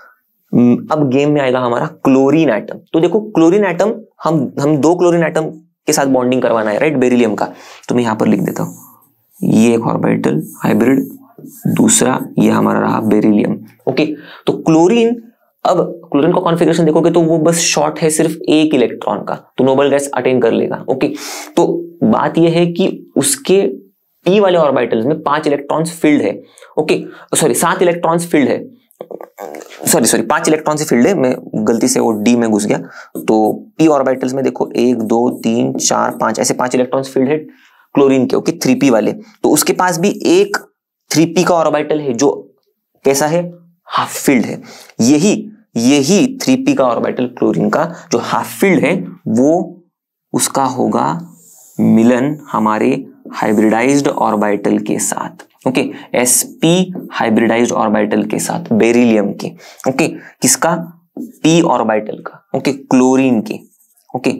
अब गेम में आएगा हमारा क्लोरीन एटम। तो देखो क्लोरीन एटम हम हम दो क्लोरीन एटम के साथ बॉन्डिंग करवाना है राइट बेरिलियम का। तो मैं यहां पर लिख देता हूं ये एक ऑर्बिटल हाइब्रिड, दूसरा ये हमारा रहा बेरिलियम। ओके तो क्लोरीन, अब क्लोरीन का कॉन्फ़िगरेशन देखोगे तो वो बस शॉर्ट है सिर्फ एक इलेक्ट्रॉन का, तो नोबल गैस अटेन कर लेगा। ओके तो बात यह है कि उसके पी वाले ऑर्बिटल्स में पांच इलेक्ट्रॉन्स फिल्ड है। ओके सॉरी सात इलेक्ट्रॉन्स फिल्ड है, सॉरी सॉरी पांच इलेक्ट्रॉन से फील्ड है, मैं गलती से वो डी में घुस गया। तो पी ऑर्बिटल्स में देखो एक दो तीन चार पांच, ऐसे पांच इलेक्ट्रॉन्स फील्ड है क्लोरीन के। ओके थ्री पी वाले, तो उसके पास भी एक थ्री पी का ऑर्बिटल है जो कैसा है, हाफ फील्ड है। यही यही थ्री पी का ऑर्बिटल क्लोरीन का जो हाफ फील्ड है वो उसका होगा मिलन हमारे हाइब्रिडाइज्ड ऑर्बिटल के साथ। ओके sp हाइब्रिडाइज्ड ऑर्बिटल के साथ बेरिलियम के। ओके किसका, p ऑर्बिटल का। ओके क्लोरीन के। ओके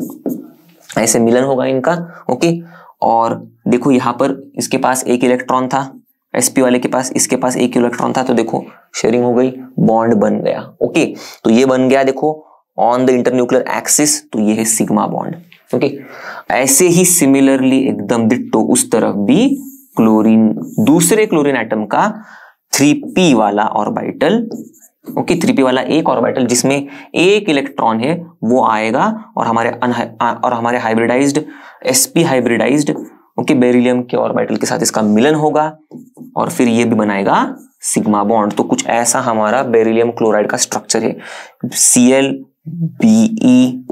ऐसे मिलन होगा इनका। ओके और देखो यहां पर इसके पास एक इलेक्ट्रॉन था, sp वाले के पास, इसके पास एक इलेक्ट्रॉन था, तो देखो शेयरिंग हो गई, बॉन्ड बन गया। ओके तो ये बन गया देखो ऑन द इंटरन्यूक्लियर एक्सिस, तो ये है सिग्मा बॉन्ड। ओके ऐसे ही सिमिलरली एकदम डिट्टो उस तरफ भी क्लोरीन, दूसरे क्लोरीन एटम का थ्री पी वाला ऑर्बिटल। ओके थ्री पी वाला एक ऑर्बिटल जिसमें एक इलेक्ट्रॉन है वो आएगा और हमारे और हमारे hybridised sp hybridised okay beryllium के ऑर्बिटल के साथ इसका मिलन होगा और फिर ये भी बनाएगा सिग्मा बॉन्ड। तो कुछ ऐसा हमारा बेरिलियम क्लोराइड का स्ट्रक्चर है, C L B E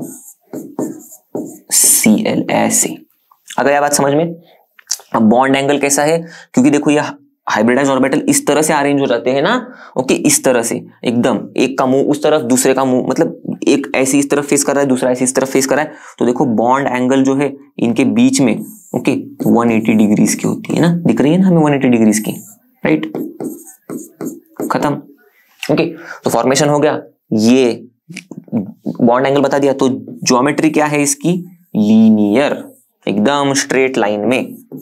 C L ऐसे। अगर यह बात समझ में। अब बॉन्ड एंगल कैसा है, क्योंकि देखो ये हाइब्रिडाइज्ड ऑर्बिटल इस तरह से अरेंज हो जाते हैं ना। ओके इस तरह से एकदम, एक का मुंह उस तरफ दूसरे का मुंह, मतलब एक ऐसे इस तरफ फेस कर रहा है दूसरा ऐसे इस तरफ फेस कर रहा है, तो देखो बॉन्ड एंगल जो है इनके बीच में ओके वन एटी डिग्रीज की होती है ना, दिख रही है ना हमें वन एटी डिग्रीज की, राइट। खत्म। ओके तो फॉर्मेशन हो गया, ये बॉन्ड एंगल बता दिया। तो ज्योमेट्री क्या है इसकी, लीनियर, एकदम स्ट्रेट लाइन में।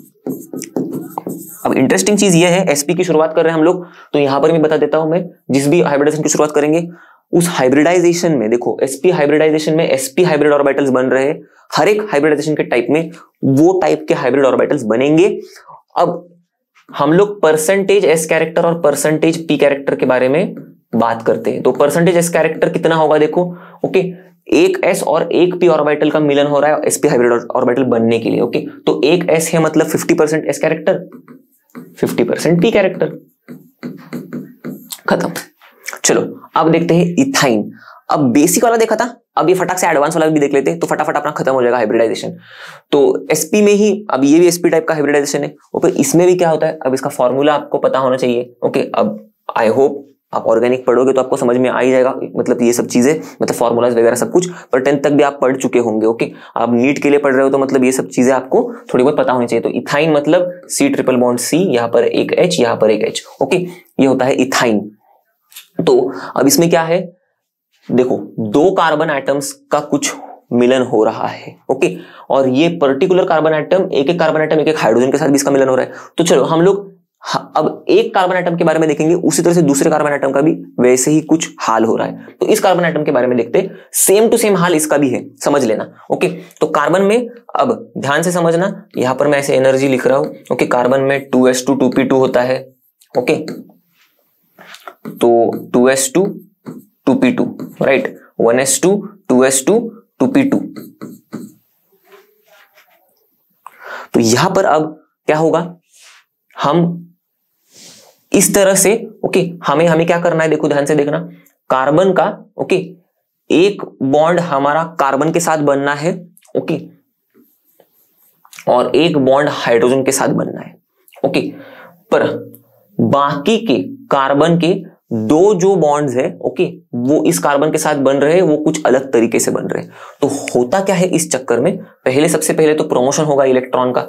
अब इंटरेस्टिंग चीज ये है, एसपी की शुरुआत कर रहे हैं हम लोग, तो यहां पर भी बता देता हूं मैं, जिस भी हाइब्रिडाइजेशन की शुरुआत करेंगे उस हाइब्रिडाइजेशन में देखो एसपी हाइब्रिडाइजेशन में एसपी हाइब्रिड ऑर्बिटल्स बन रहे हैं। हर एक हाइब्रिडाइजेशन के टाइप में वो टाइप के हाइब्रिड ऑर्बिटल्स बनेंगे। अब हम लोग परसेंटेज एस कैरेक्टर और परसेंटेज पी कैरेक्टर के बारे में बात करते हैं। तो परसेंटेज एस कैरेक्टर कितना होगा देखो, ओके एक एस और एक पी ऑर्बिटल का मिलन हो रहा है एसपी हाइब्रिड ऑर्बिटल बनने के लिए। ओके तो एक एस है मतलब fifty percent s character, fifty percent p character. खत्म। चलो अब देखते हैं इथाइन। अब बेसिक वाला देखा था, अब ये फटाक से एडवांस वाला भी देख लेते हैं, तो फटाफट अपना खत्म हो जाएगा हाइब्रिडाइजेशन। तो एसपी में ही, अब ये भी एसपी टाइप का हाइब्रिडाइजेशन है। ओके इसमें भी क्या होता है, अब इसका फॉर्मूला आपको पता होना चाहिए। ओके अब आई होप आप ऑर्गेनिक पढ़ोगे तो आपको समझ में आ ही जाएगा, मतलब ये सब चीजें, मतलब फॉर्मूलाज वगैरह सब कुछ, पर टेंथ तक भी आप पढ़ चुके होंगे। ओके आप नीट के लिए पढ़ रहे हो तो मतलब ये सब चीजें आपको थोड़ी बहुत पता होनी चाहिए। तो इथाइन मतलब सी ट्रिपल बॉन्ड सी, यहाँ पर एक एच, यहाँ पर एक एच। ओके ये होता है इथाइन। तो अब इसमें क्या है, देखो दो कार्बन एटम्स का कुछ मिलन हो रहा है, ओके, और ये पर्टिकुलर कार्बन एटम एक एक कार्बन एटम एक एक हाइड्रोजन के साथ भी इसका मिलन हो रहा है। तो चलो हम लोग अब एक कार्बन एटम के बारे में देखेंगे, उसी तरह से दूसरे कार्बन एटम का भी वैसे ही कुछ हाल हो रहा है। तो इस कार्बन एटम के बारे में देखते, सेम टू सेम हाल इसका भी है, समझ लेना, ओके। तो कार्बन में अब ध्यान से समझना, यहां पर मैं ऐसे एनर्जी लिख रहा हूं, ओके। कार्बन में two S two two P two होता है, ओके, तो two S two two P two, right, one S two two S two two P two. तो यहां पर अब क्या होगा, हम इस तरह से, ओके, हमें हमें क्या करना है, देखो ध्यान से देखना, कार्बन का, ओके, एक बॉन्ड हमारा कार्बन के साथ बनना है, ओके, और एक बॉन्ड हाइड्रोजन के साथ बनना है, ओके। पर बाकी के कार्बन के दो जो बॉन्ड्स है, ओके, वो इस कार्बन के साथ बन रहे हैं, वो कुछ अलग तरीके से बन रहे हैं। तो होता क्या है इस चक्कर में, पहले सबसे पहले तो प्रमोशन होगा इलेक्ट्रॉन का,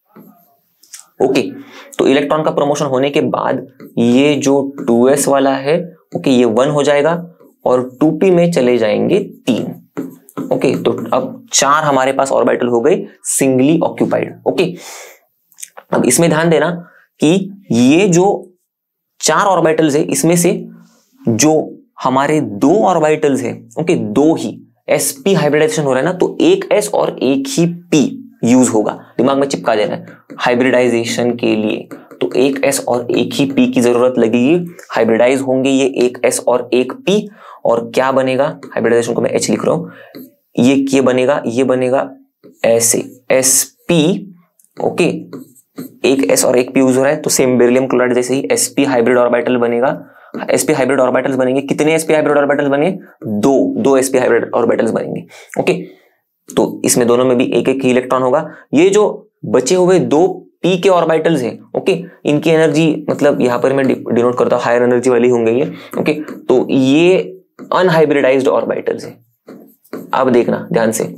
ओके। तो इलेक्ट्रॉन का प्रमोशन होने के बाद ये जो टू एस वाला है, ओके, ये वन हो जाएगा और टू पी में चले जाएंगे तीन, ओके। तो अब चार हमारे पास ऑर्बिटल हो गए सिंगली ऑक्यूपाइड, ओके। अब इसमें ध्यान देना कि ये जो चार ऑर्बिटल्स है, इसमें से जो हमारे दो ऑर्बिटल्स है, ओके, दो ही sp हाइब्रिडाइजेशन हो रहा है ना, तो एक s और एक ही p यूज होगा, दिमाग में चिपका देना है हाइब्रिडाइजेशन के लिए। तो एक s और एक ही p की जरूरत लगेगी, हाइब्रिडाइज होंगे ये एक s और एक p, और क्या बनेगा, हाइब्रिडाइजेशन को मैं h लिख रहा हूं, ये ये बनेगा, ये बनेगा ऐसे sp, ओके, एक s और एक p यूज हो रहा है, तो सेम बेरिलियम क्लोराइड जैसे ही sp हाइब्रिड ऑर्बिटल बनेगा, sp हाइब्रिड ऑर्बिटल्स बनेंगे, कितने sp हाइब्रिड ऑर्बिटल्स बने, दो दो sp हाइब्रिड ऑर्बिटल्स बनेंगे, ओके। तो इसमें दोनों में भी एक एक ही इलेक्ट्रॉन होगा। ये जो बचे हुए दो p के ऑर्बिटल्स हैं, ओके, इनकी एनर्जी, मतलब यहां पर मैं डिनोट करता हूं हायर एनर्जी वाली होंगे ये, ओके। तो ये अनहाइब्रिडाइज्ड ऑर्बिटल्स है। अब देखना ध्यान से,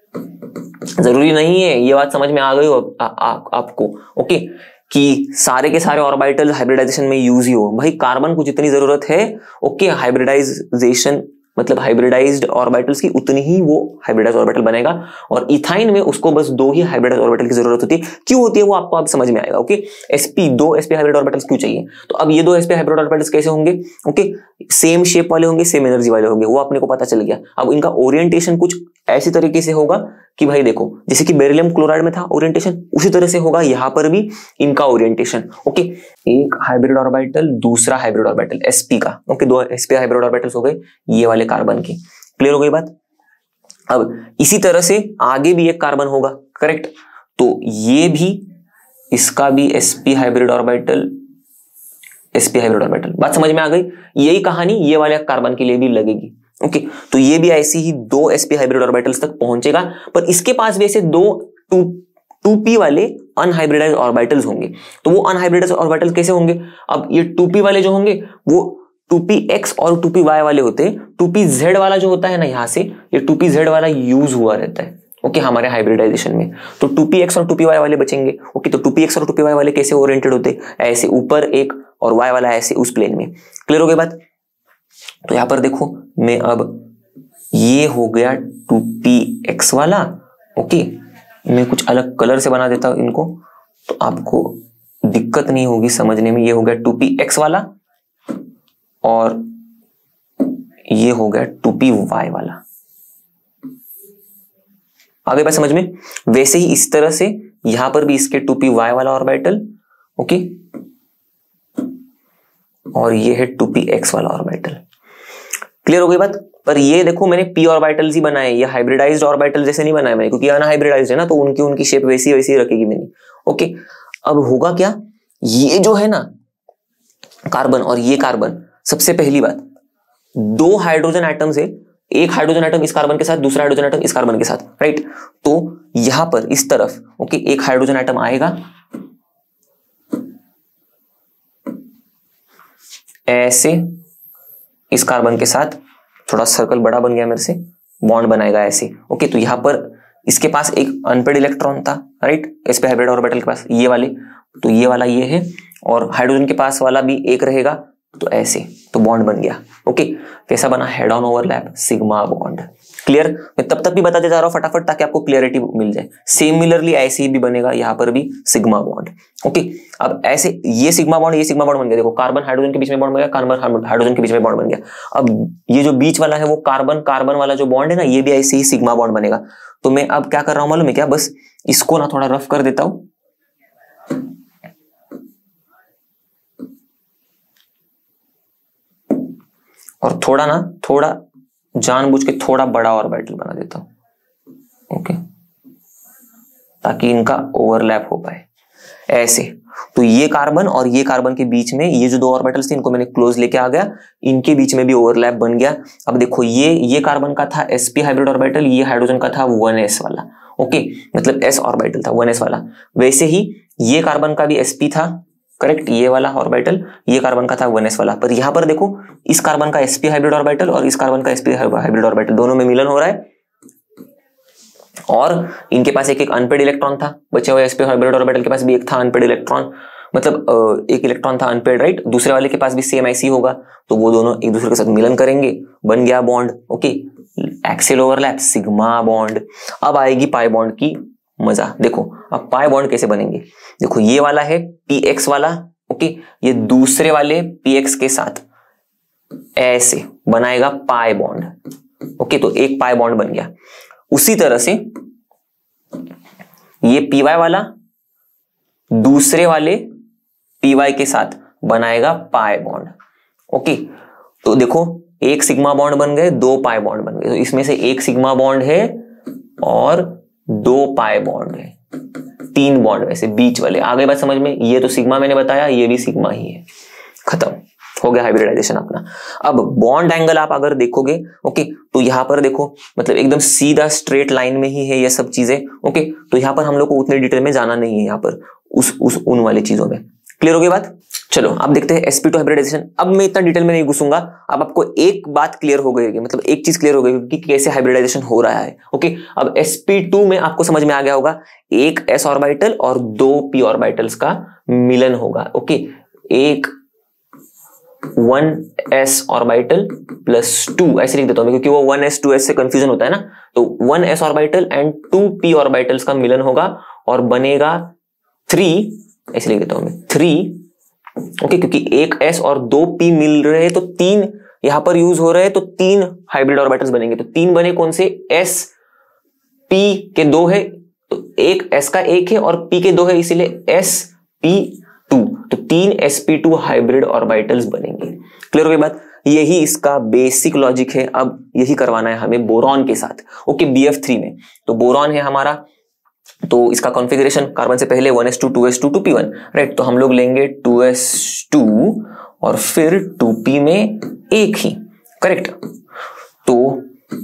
जरूरी नहीं है, ये बात समझ में आ गई हो आ, आ, आपको, ओके, कि सारे के सारे ऑर्बिटल हाइब्रिडाइजेशन में यूज ही हो। भाई कार्बन को जितनी जरूरत है, ओके, हाइब्रिडाइजेशन मतलब हाइब्रिडाइज्ड ऑर्बिटल्स की, उतनी ही वो हाइब्रिडाइज्ड ऑर्बिटल बनेगा। और इथाइन में उसको बस दो ही हाइब्रिडाइज्ड ऑर्बिटल की जरूरत होती है। क्यों होती है वो आपको अब समझ में आएगा, ओके। sp दो sp हाइब्रिड ऑर्बिटल्स क्यों चाहिए, तो अब ये दो sp हाइब्रिड ऑर्बिटल्स कैसे होंगे, ओके, सेम शेप वाले होंगे, सेम एनर्जी वाले होंगे, वो अपने को पता चल गया। अब इनका ओरिएंटेशन कुछ ऐसी तरीके से होगा कि भाई देखो, जैसे कि बेरिलियम क्लोराइड में था ओरिएंटेशन, उसी तरह से होगा यहां पर भी इनका ओरिएंटेशन, ओके। एक हाइब्रिड ऑर्बिटल, दूसरा हाइब्रिड ऑर्बिटल sp का, ओके, दो sp हाइब्रिड ऑर्बिटल्स हो गए ये वाले कार्बन के। क्लियर हो गई बात। अब इसी तरह से आगे भी एक कार्बन होगा, करेक्ट, तो ये भी, इसका भी sp hybrid orbital, sp hybrid orbital, बात समझ में आ गई। यही कहानी ये वाले कार्बन के लिए भी लगेगी, ओके। तो ये भी ऐसी ही दो sp हाइब्रिड ऑर्बिटल्स तक पहुंचेगा, पर इसके पास भी ऐसे दो टू टू पी वाले अनहाइब्रिडाइज्ड ऑर्बिटल्स होंगे। तो वो अनहाइब्रिडाइज्ड ऑर्बिटल कैसे होंगे, अब ये टू पी वाले जो होंगे वो टू पी एक्स और टू पी वाई वाले होते हैं। टू पी जेड वाला जो होता है ना, यहां से ये टू पी जेड वाला यूज हुआ रहता है, ओके, हमारे हाइब्रिडाइजेशन में। तो टू पी एक्स और टू पी वाई वाले बचेंगे, ओके। तो टू पी एक्स और टू पी वाई वाले कैसे ओरिएंटेड होते, ऐसे ऊपर एक और y वाला ऐसे उस प्लेन में। क्लियर हो गई बात। तो यहां पर देखो, मैं अब ये हो गया टू पी एक्स वाला, ओके, मैं कुछ अलग कलर से बना देता हूं इनको, तो आपको दिक्कत नहीं होगी समझने में। ये हो गया टू पी एक्स वाला और ये हो गया टू पी वाई वाला। आगे बात समझ में। वैसे ही इस तरह से यहां पर भी इसके टू पी वाई वाला ऑर्बिटल, ओके, और ये है टू पी एक्स वाला ऑर्बिटल। क्लियर हो गई बात। पर ये देखो, मैंने p ऑर्बिटल्स ही बनाए, ये हाइब्रिडाइज्ड ऑर्बिटल जैसे नहीं बनाए मैंने, क्योंकि अनहाइब्रिडाइज्ड है ना, तो उनकी उनकी शेप वैसी वैसी रखेगी मैंने, ओके। अब होगा क्या, ये जो है ना कार्बन और ये कार्बन, सबसे पहली बात, दो हाइड्रोजन एटम्स है, एक हाइड्रोजन एटम इस कार्बन के साथ, दूसरा हाइड्रोजन एटम इस कार्बन के साथ, राइट। तो यहां पर इस तरफ, ओके, एक हाइड्रोजन एटम आएगा ऐसे इस कार्बन के साथ, थोड़ा सर्कल बड़ा बन गया मेरे से, बॉन्ड बनाएगा ऐसे, ओके। तो यहां पर इसके पास एक अनपेड इलेक्ट्रॉन था, राइट, sp हाइब्रिड ऑर्बिटल के पास, ये वाले, तो ये वाला ये है, और हाइड्रोजन के पास वाला भी एक रहेगा, तो ऐसे, तो बॉन्ड बन गया। ओके, कैसा बना? Head on overlap sigma bond. Clear? मैं तब तक भी बताते जा रहा हूं फटाफट ताकि आपको क्लियरिटी मिल जाए। सिमिलरली ऐसे ही भी बनेगा यहां पर भी सिग्मा बॉन्ड। ओके, अब ऐसे ये सिग्मा बॉन्ड ये सिग्मा बॉन्ड बन गया। देखो कार्बन हाइड्रोजन के बीच में बॉन्ड बन गया, कार्बन हाइड्रोजन के बीच में बॉन्ड बन गया। अब ये जो बीच वाला है वो कार्बन कार्बन वाला जो बॉन्ड है ना, ये भी ऐसे ही सिग्मा बॉन्ड बनेगा। तो मैं अब क्या कर रहा हूं मालूम है क्या? बस इसको ना थोड़ा रफ कर देता हूं, और थोड़ा ना थोड़ा जानबूझ के थोड़ा बड़ा ऑर्बिटल बना देता हूं। ओके, ताकि इनका ओवरलैप हो पाए ऐसे। तो ये कार्बन और ये कार्बन के बीच में ये जो दो ऑर्बिटल्स थे इनको मैंने क्लोज लेके आ गया, इनके बीच में भी ओवरलैप बन गया। अब देखो ये ये कार्बन का था sp हाइब्रिड ऑर्बिटल, ये हाइड्रोजन का था वन एस वाला। ओके, मतलब s ऑर्बिटल था वन एस वाला। वैसे ही ये कार्बन का भी sp था, करेक्ट, ये वाला ऑर्बिटल, ये कार्बन का था वन एस वाला। पर यहां पर देखो इस कार्बन का sp हाइब्रिड ऑर्बिटल और इस कार्बन का sp हाइब्रिड ऑर्बिटल दोनों में मिलन हो रहा है, और इनके पास एक एक अनपेड इलेक्ट्रॉन था। बचे हुए sp हाइब्रिड ऑर्बिटल के पास भी एक था अनपेड इलेक्ट्रॉन, मतलब एक इलेक्ट्रॉन था अनपेड, राइट। दूसरे वाले के पास भी सेम ऐसी होगा, तो वो दोनों एक दूसरे के साथ मिलन करेंगे, बन गया bond. Okay, axial overlap sigma bond. अब आएगी पाई बॉन्ड की मजा। देखो अब पाई बॉन्ड कैसे बनेंगे। देखो ये वाला है px वाला, ओके, ये दूसरे वाले px के साथ ऐसे बनाएगा पाई बॉन्ड। ओके, तो एक पाई बॉन्ड बन गया। उसी तरह से ये py वाला दूसरे वाले py के साथ बनाएगा पाई बॉन्ड। ओके, तो देखो एक सिग्मा बॉन्ड बन गए, दो पाई बॉन्ड बन गए। तो इसमें से एक सिग्मा बॉन्ड है और दो पाई बॉन्ड है, तीन बॉन्ड वैसे बीच वाले। आ गई बात समझ में? ये तो सिग्मा मैंने बताया, ये भी सिग्मा ही है। खत्म हो गया हाइब्रिडाइजेशन अपना। अब बॉन्ड एंगल आप अगर देखोगे, ओके, तो यहां पर देखो मतलब एकदम सीधा स्ट्रेट लाइन में ही है ये सब चीजें। ओके, तो यहां पर हम लोग को उतने डिटेल में जाना नहीं है, यहाँ पर उस उस उन वाली चीजों में। क्लियर हो गई बात? चलो अब देखते हैं sp टू हाइब्रिडाइजेशन। अब मैं इतना डिटेल में नहीं घुसूंगा, अब आपको एक बात क्लियर हो गई, मतलब एक चीज क्लियर हो गई कि कैसे हाइब्रिडाइजेशन हो रहा है। ओके, अब sp टू में आपको समझ में आ गया होगा, एक s ऑर्बिटल और दो p ऑर्बिटल्स का मिलन होगा। ओके, एक one s orbital plus two ऐसे लिख देता हूं क्योंकि वो वन एस टू एस से कंफ्यूजन होता है ना। तो one s orbital and two p orbitals का मिलन होगा और बनेगा थ्री, ऐसे लिख देता हूं मैं थ्री। ओके, क्योंकि एक s और दो p मिल रहे हैं तो तीन यहां पर यूज हो रहे हैं, तो तीन हाइब्रिड ऑर्बिटल्स बनेंगे। तो तीन बने कौन से? s p के दो है, तो एक s का एक है और p के दो है, इसीलिए s p टू, तो तीन s p two hybrid orbitals बनेंगे। क्लियर हो गई बात? यही इसका बेसिक लॉजिक है। अब यही करवाना है हमें बोरॉन के साथ। ओके, बी एफ थ्री में तो बोरॉन है हमारा, तो इसका कॉन्फ़िगरेशन कार्बन से पहले one S two, two S two, two p one, right. तो हम लोग लेंगे टू एस टू और फिर टू पी में एक ही, करेक्ट। तो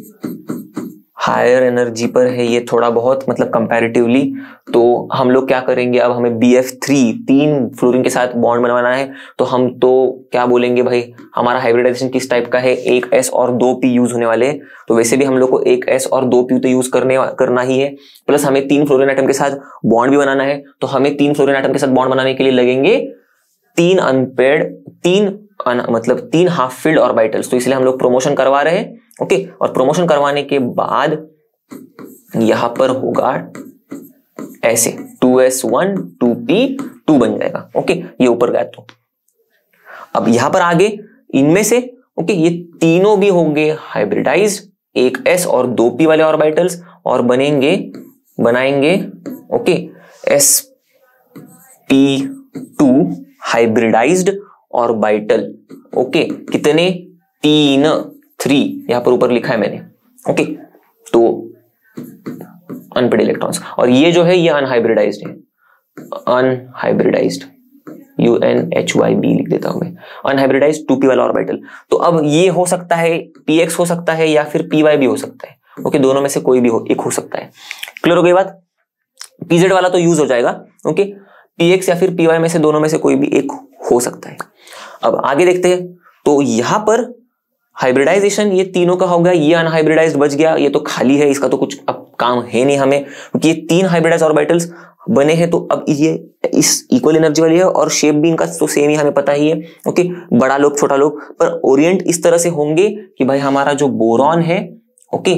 हायर एनर्जी पर है ये थोड़ा बहुत, मतलब कंपैरेटिवली। तो हम लोग क्या करेंगे, अब हमें बी एफ थ्री तीन फ्लोरीन के साथ बॉन्ड बनवाना है, तो हम तो क्या बोलेंगे भाई, हमारा हाइब्रिडाइजेशन किस टाइप का है, एक S और दो P यूज होने वाले हैं। तो वैसे भी हम लोग को एक S और दो P तो यूज करने करना ही है, प्लस हमें तीन फ्लोरीन एटम के साथ बॉन्ड भी बनाना है। तो हमें तीन फ्लोरीन एटम के साथ बॉन्ड बनाने के लिए लगेंगे तीन अनपेड, तीन अन, मतलब तीन हाफ फिल्ड ऑर्बिटल्स। तो इसलिए हम लोग प्रमोशन करवा रहे हैं। ओके, और प्रमोशन करवाने के बाद यहां पर होगा ऐसे two s one, two P two बन जाएगा। ओके, ये ऊपर गया। तो अब यहां पर आगे इनमें से ओके ये तीनों भी होंगे हाइब्रिडाइज, एक S और दो P वाले ऑर्बिटल्स, और बनेंगे बनाएंगे okay S P two hybridised orbital. Okay, कितने? तीन, थ्री, यहां पर ऊपर लिखा है मैंने। ओके, तो अनपेड इलेक्ट्रॉन्स, और ये जो है ये अनहाइब्रिडाइज्ड है, unhybridised, U N H Y B लिख देता हूं मैं, अनहाइब्रिडाइज्ड टू पी वाला ऑर्बिटल। तो अब ये हो सकता है पी एक्स हो सकता है या फिर पी वाई भी हो सकता है। ओके, दोनों में से कोई भी हो, एक हो सकता है। क्लियर हो गई बात? पीजेड वाला तो यूज हो जाएगा। ओके, पी एक्स या फिर पी वाई में से दोनों में से कोई भी एक हो सकता है। अब आगे देखते हैं। तो यहां पर हाइब्रिडाइजेशन ये तीनों का हो गया, ये अनहाइब्रिडाइज्ड बच गया, ये तो खाली है, इसका तो कुछ अब काम है नहीं हमें, क्योंकि ये तीन हाइब्रिडाइज्ड ऑर्बिटल्स बने हैं। तो अब ये इस इक्वल एनर्जी वाली है और शेप भी इनका तो सेम ही हमें पता ही है। ओके, बड़ा लोग छोटा लोग, पर ओरिएंट इस तरह से होंगे कि भाई हमारा जो बोरॉन है, ओके,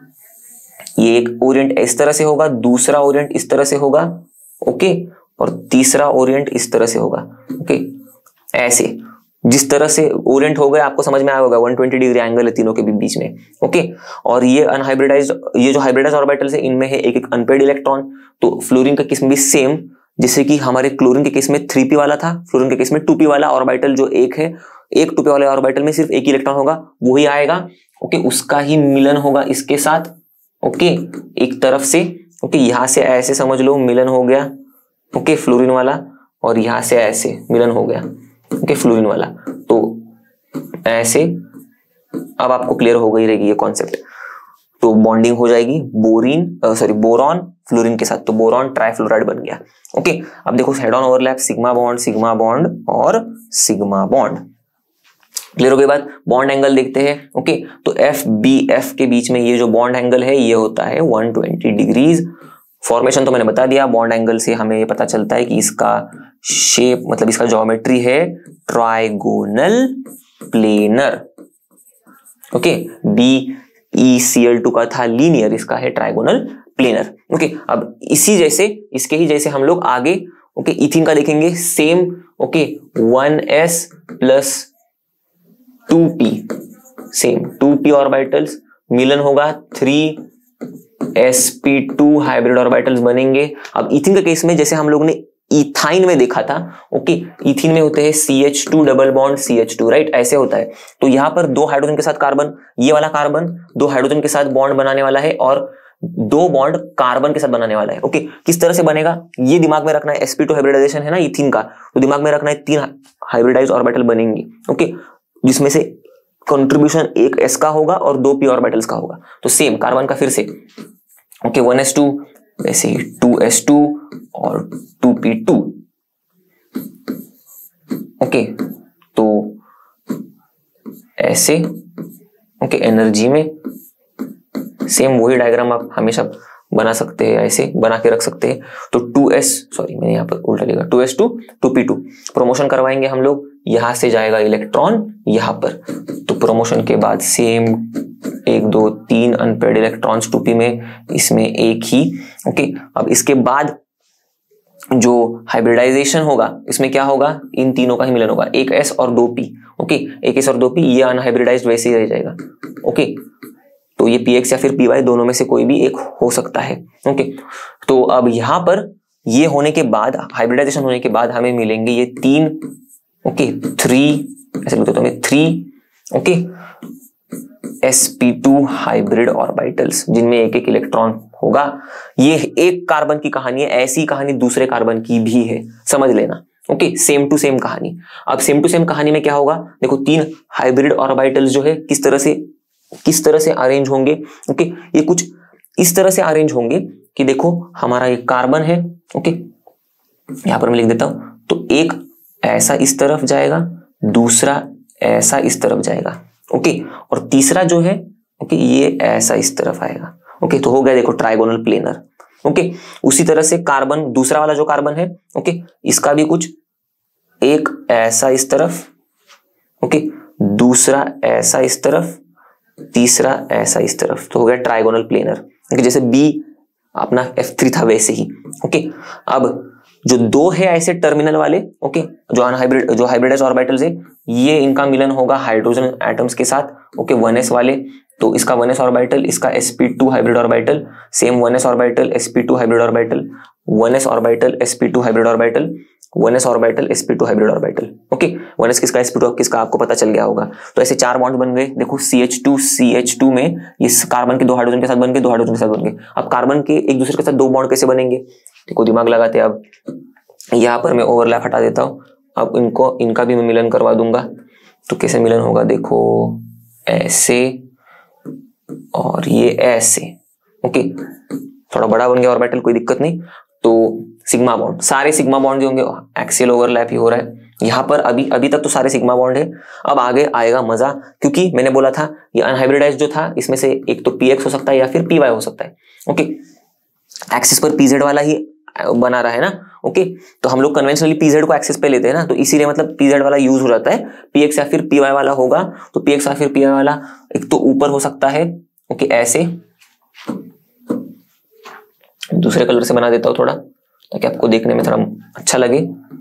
ये एक ओरिएंट इस तरह से होगा, दूसरा ओरिएंट इस तरह से होगा, ओके, और तीसरा ओरिएंट इस तरह से होगा। ओके, ऐसे जिस तरह से ओरिएंट हो गया आपको समझ में आया होगा, एक सौ बीस डिग्री एंगल है तीनों के बीच में। ओके, और ये अनहाइब्रिडाइज्ड, ये जो हाइब्रिडाइज्ड ऑर्बिटल्स है इनमें है एक एक अनपेयर्ड इलेक्ट्रॉन। तो फ्लोरीन का केस में भी सेम, जैसे कि हमारे क्लोरीन के केस में थ्री पी वाला था, फ्लोरीन के केस में टू पी वाला ऑर्बिटल जो एक है, एक टू पी वाले ऑर्बिटल में सिर्फ एक ही इलेक्ट्रॉन होगा, वही आएगा। ओके, उसका ही मिलन होगा इसके साथ। ओके, एक तरफ से, ओके, यहां से ऐसे समझ लो मिलन हो गया, ओके, फ्लोरीन वाला, और यहां से ऐसे मिलन हो गया, ओके, फ्लोरीन वाला। तो ऐसे अब आपको क्लियर हो गई रहेगी ये कॉन्सेप्ट। तो बॉन्डिंग हो जाएगी बोरीन सॉरी बोरॉन फ्लोरीन के साथ, तो बोरॉन ट्राइफ्लोराइड बन गया। ओके, अब देखो head on overlap, sigma bond, sigma bond और सिग्मा बॉन्ड। क्लियर हो गई बात। बॉन्ड एंगल देखते हैं। ओके, तो एफ बी एफ के बीच में ये जो बॉन्ड एंगल है ये होता है एक सौ बीस डिग्रीज। फॉर्मेशन तो मैंने बता दिया, बॉन्ड एंगल से हमें ये पता चलता है कि इसका शेप मतलब इसका ज्योमेट्री है trigonal planar. Okay, B E C L two का था लीनियर, इसका है ट्राइगोनल प्लेनर। ओके, अब इसी जैसे इसके ही जैसे हम लोग आगे ओके इथीन का देखेंगे same. Okay, one s plus two p, same two p orbitals, मिलन होगा three s P two hybrid orbitals बनेंगे। अब इथीन के केस में जैसे हम लोग ने इथाइन में देखा था, ओके, इथीन में होते हैं C H two double bond C H two, right, ऐसे होता है। तो यहां पर दो हाइड्रोजन के साथ कार्बन, ये वाला कार्बन दो हाइड्रोजन के साथ बॉन्ड बनाने वाला है और दो बॉन्ड कार्बन के साथ बनाने वाला है। ओके, किस तरह से बनेगा ये दिमाग में रखना है। एस पी टू हाइब्रिडाइजेशन है ना इथीन का, तो दिमाग में रखना है तीन हाइब्रिडाइज्ड ऑर्बिटल बनेंगे। ओके, जिसमें से कंट्रीब्यूशन एक एस का होगा और दो पी ऑर्बिटल्स का होगा। तो सेम कार्बन का फिर से ओके वन एस टू, वैसे ही टू एस टू और टू पी टू। ओके, तो ऐसे ओके एनर्जी में सेम वही डायग्राम आप हमेशा बना सकते हैं, ऐसे बना के रख सकते हैं। तो टू एस सॉरी मैंने यहाँ पर उल्टा लिखा, two S two two P two promotion करवाएंगे हम लोग, यहां से जाएगा इलेक्ट्रॉन यहां पर। तो प्रोमोशन के बाद सेम एक दो तीन अनपेयर्ड इलेक्ट्रॉन्स टू पी में, इसमें एक ही। ओके, अब इसके बाद जो हाइब्रिडाइजेशन होगा इसमें क्या होगा, इन तीनों का ही मिलन होगा, एक एस और दो पी। ओके, एक एस और दो पी, ये अनहाइब्रिडाइज्ड वैसे ही रह जाएगा। ओके, तो ये पी एक्स या फिर पी वाई दोनों में से कोई भी एक हो सकता है। ओके, तो अब यहां पर ये होने के बाद, हाइब्रिडाइजेशन होने के बाद हमें मिलेंगे ये तीन, ओके, थ्री, ऐसे लिख देता हूं मैं, three okay S P two hybrid orbitals, जिनमें एक एक इलेक्ट्रॉन होगा। ये एक कार्बन की कहानी है, ऐसी कहानी दूसरे कार्बन की भी है, समझ लेना। ओके, सेम टू सेम कहानी। अब सेम टू सेम कहानी में क्या होगा, देखो तीन हाइब्रिड ऑर्बिटल्स जो है किस तरह से किस तरह से अरेंज होंगे। ओके, ये कुछ इस तरह से अरेंज होंगे कि देखो हमारा ये कार्बन है। ओके, यहां पर मैं लिख देता हूं, तो एक ऐसा इस तरफ जाएगा, दूसरा ऐसा इस तरफ जाएगा। ओके, और तीसरा जो है ओके ये ऐसा इस तरफ आएगा। ओके, तो हो गया देखो ट्राइगोनल प्लेनर। ओके, उसी तरह से कार्बन, दूसरा वाला जो कार्बन है, ओके, इसका भी कुछ एक ऐसा इस तरफ, ओके, दूसरा ऐसा इस तरफ, तीसरा ऐसा इस तरफ, तो हो गया ट्राइगोनल प्लेनर। ओके, जैसे बी अपना एफ थ्री था वैसे ही। ओके, अब जो दो है ऐसे टर्मिनल वाले, ओके, जो अनहाइब्रिड जो हाइब्रिडाइज्ड ऑर्बिटल्स है, ये इनका मिलन होगा हाइड्रोजन एटम्स के साथ। ओके, वन एस वाले, तो इसका वन एस ऑर्बिटल, इसका s P two hybrid orbital, same one s orbital, s P two hybrid orbital, one s orbital, s P two hybrid orbital, one s orbital, s P two hybrid orbital. Okay, one s किसका, s P two किसका, आपको पता चल गया होगा। तो ऐसे चार बॉन्ड बन गए। देखो C H two C H two में इस कार्बन के दो हाइड्रोजन के साथ बन गए, दो हाइड्रोजन के साथ बन गए। अब कार्बन के एक दूसरे के साथ दो बॉन्ड कैसे बनेंगे, देखो दिमाग लगाते हैं। अब यहां पर मैं ओवरलैप हटा देता हूं, अब इनको इनका भी मैं मिलन करवा दूंगा। तो कैसे मिलन होगा, देखो ऐसे और ये ऐसे। ओके, थोड़ा बड़ा बन गया ऑर्बिटल, कोई दिक्कत नहीं। तो सिग्मा बॉन्ड, सारे सिग्मा बॉन्ड जो होंगे एक्सियल ओवरलैप ही हो रहा है। यहाँ पर अभी अभी तक तो सारे सिग्मा बॉन्ड है, अब आगे आएगा मजा, क्योंकि मैंने बोला था ये अनहाइब्रिडाइज्ड जो था इसमें से एक तो पी एक्स हो सकता है या फिर पी वाई हो सकता है। ओके, एक्सिस पर पीजेड वाला ही बना रहा है ना। ओके, तो हम लोग कन्वेंशनली पीजेड को एक्सिस पे लेते हैं ना, तो इसीलिए मतलब पीजेड वाला यूज हो जाता है। पीएक्स या फिर पीवाई वाला होगा, तो पीएक्स या फिर पीवाई वाला एक तो ऊपर हो सकता है। ओके, ऐसे दूसरे कलर से बना देता हूं थोड़ा ताकि आपको देखने में थोड़ा अच्छा लगे।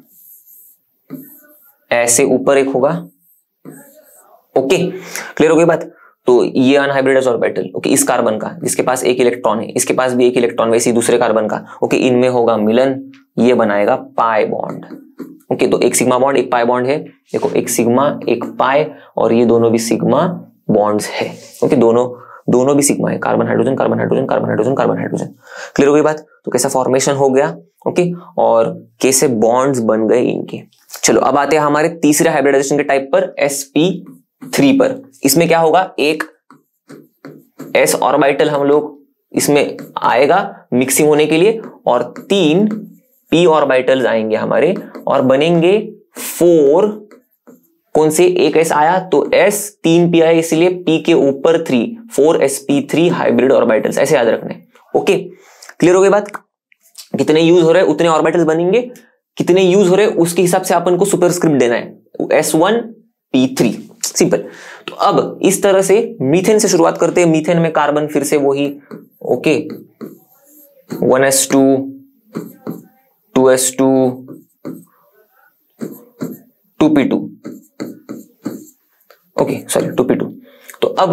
ऐसे ऊपर एक होगा। ओके, क्लियर हो गई बात। तो ये अनहाइब्रिडाइज्ड ऑर्बिटल, ओके, इस कार्बन का जिसके पास एक इलेक्ट्रॉन है, इसके पास भी एक इलेक्ट्रॉन, वैसे ही दूसरे कार्बन का। ओके, इनमें होगा मिलन, ये बनाएगा पाई बॉन्ड। ओके, तो एक सिग्मा बॉन्ड एक पाई बॉन्ड है। देखो, एक सिग्मा एक पाई, और ये दोनों भी सिग्मा बॉन्ड्स है। ओके, दोनों दोनों भी सिग्मा है, carbon hydrogen carbon hydrogen carbon hydrogen carbon hydrogen. Clear हो गई बात। तो कैसा फॉर्मेशन हो गया, ओके, और कैसे बॉन्ड्स बन गए इनके। चलो अब आते हैं हमारे तीसरे हाइब्रिडाइजेशन के टाइप पर, एस पी थ्री पर। इसमें क्या होगा, एक एस ऑर्बिटल हम लोग इसमें आएगा मिक्सिंग होने के लिए, और तीन पी ऑर्बिटल्स आएंगे हमारे, और बनेंगे फोर। कौन से, एक एस आया तो एस, तीन पी आया इसलिए पी के ऊपर three, four s P three hybrid orbitals, ऐसे याद रखने। ओके, क्लियर हो गई बात। कितने यूज हो रहे हैं उतने ऑर्बिटल्स बनेंगे, कितने यूज हो रहे हैं उसके हिसाब से अपन को सुपरस्क्रिप्ट देना है, s one p three, simple. तो अब इस तरह से मीथेन से शुरुआत करते हैं। मीथेन में कार्बन फिर से वही, okay, one S two, two S two, two P two, okay sorry two P two. तो अब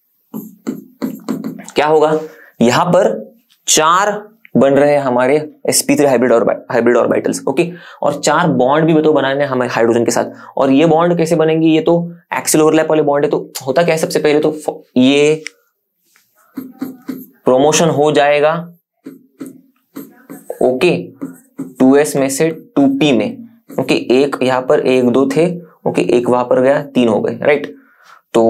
क्या होगा, यहां पर चार बन रहे हैं हमारे s P three hybrid hybrid orbitals. Okay, और चार बॉन्ड भी तो बनाने हैं हमें हाइड्रोजन के साथ। और ये बॉन्ड कैसे बनेंगे, ये तो एक्सियल ओवरलैप वाले बॉन्ड है। तो होता क्या है, सबसे पहले तो ये प्रोमोशन हो जाएगा, ओके, टू एस में से टू पी में। ओके, एक यहां पर एक दो थे, ओके, एक वहां पर गया, तीन हो गए, राइट। तो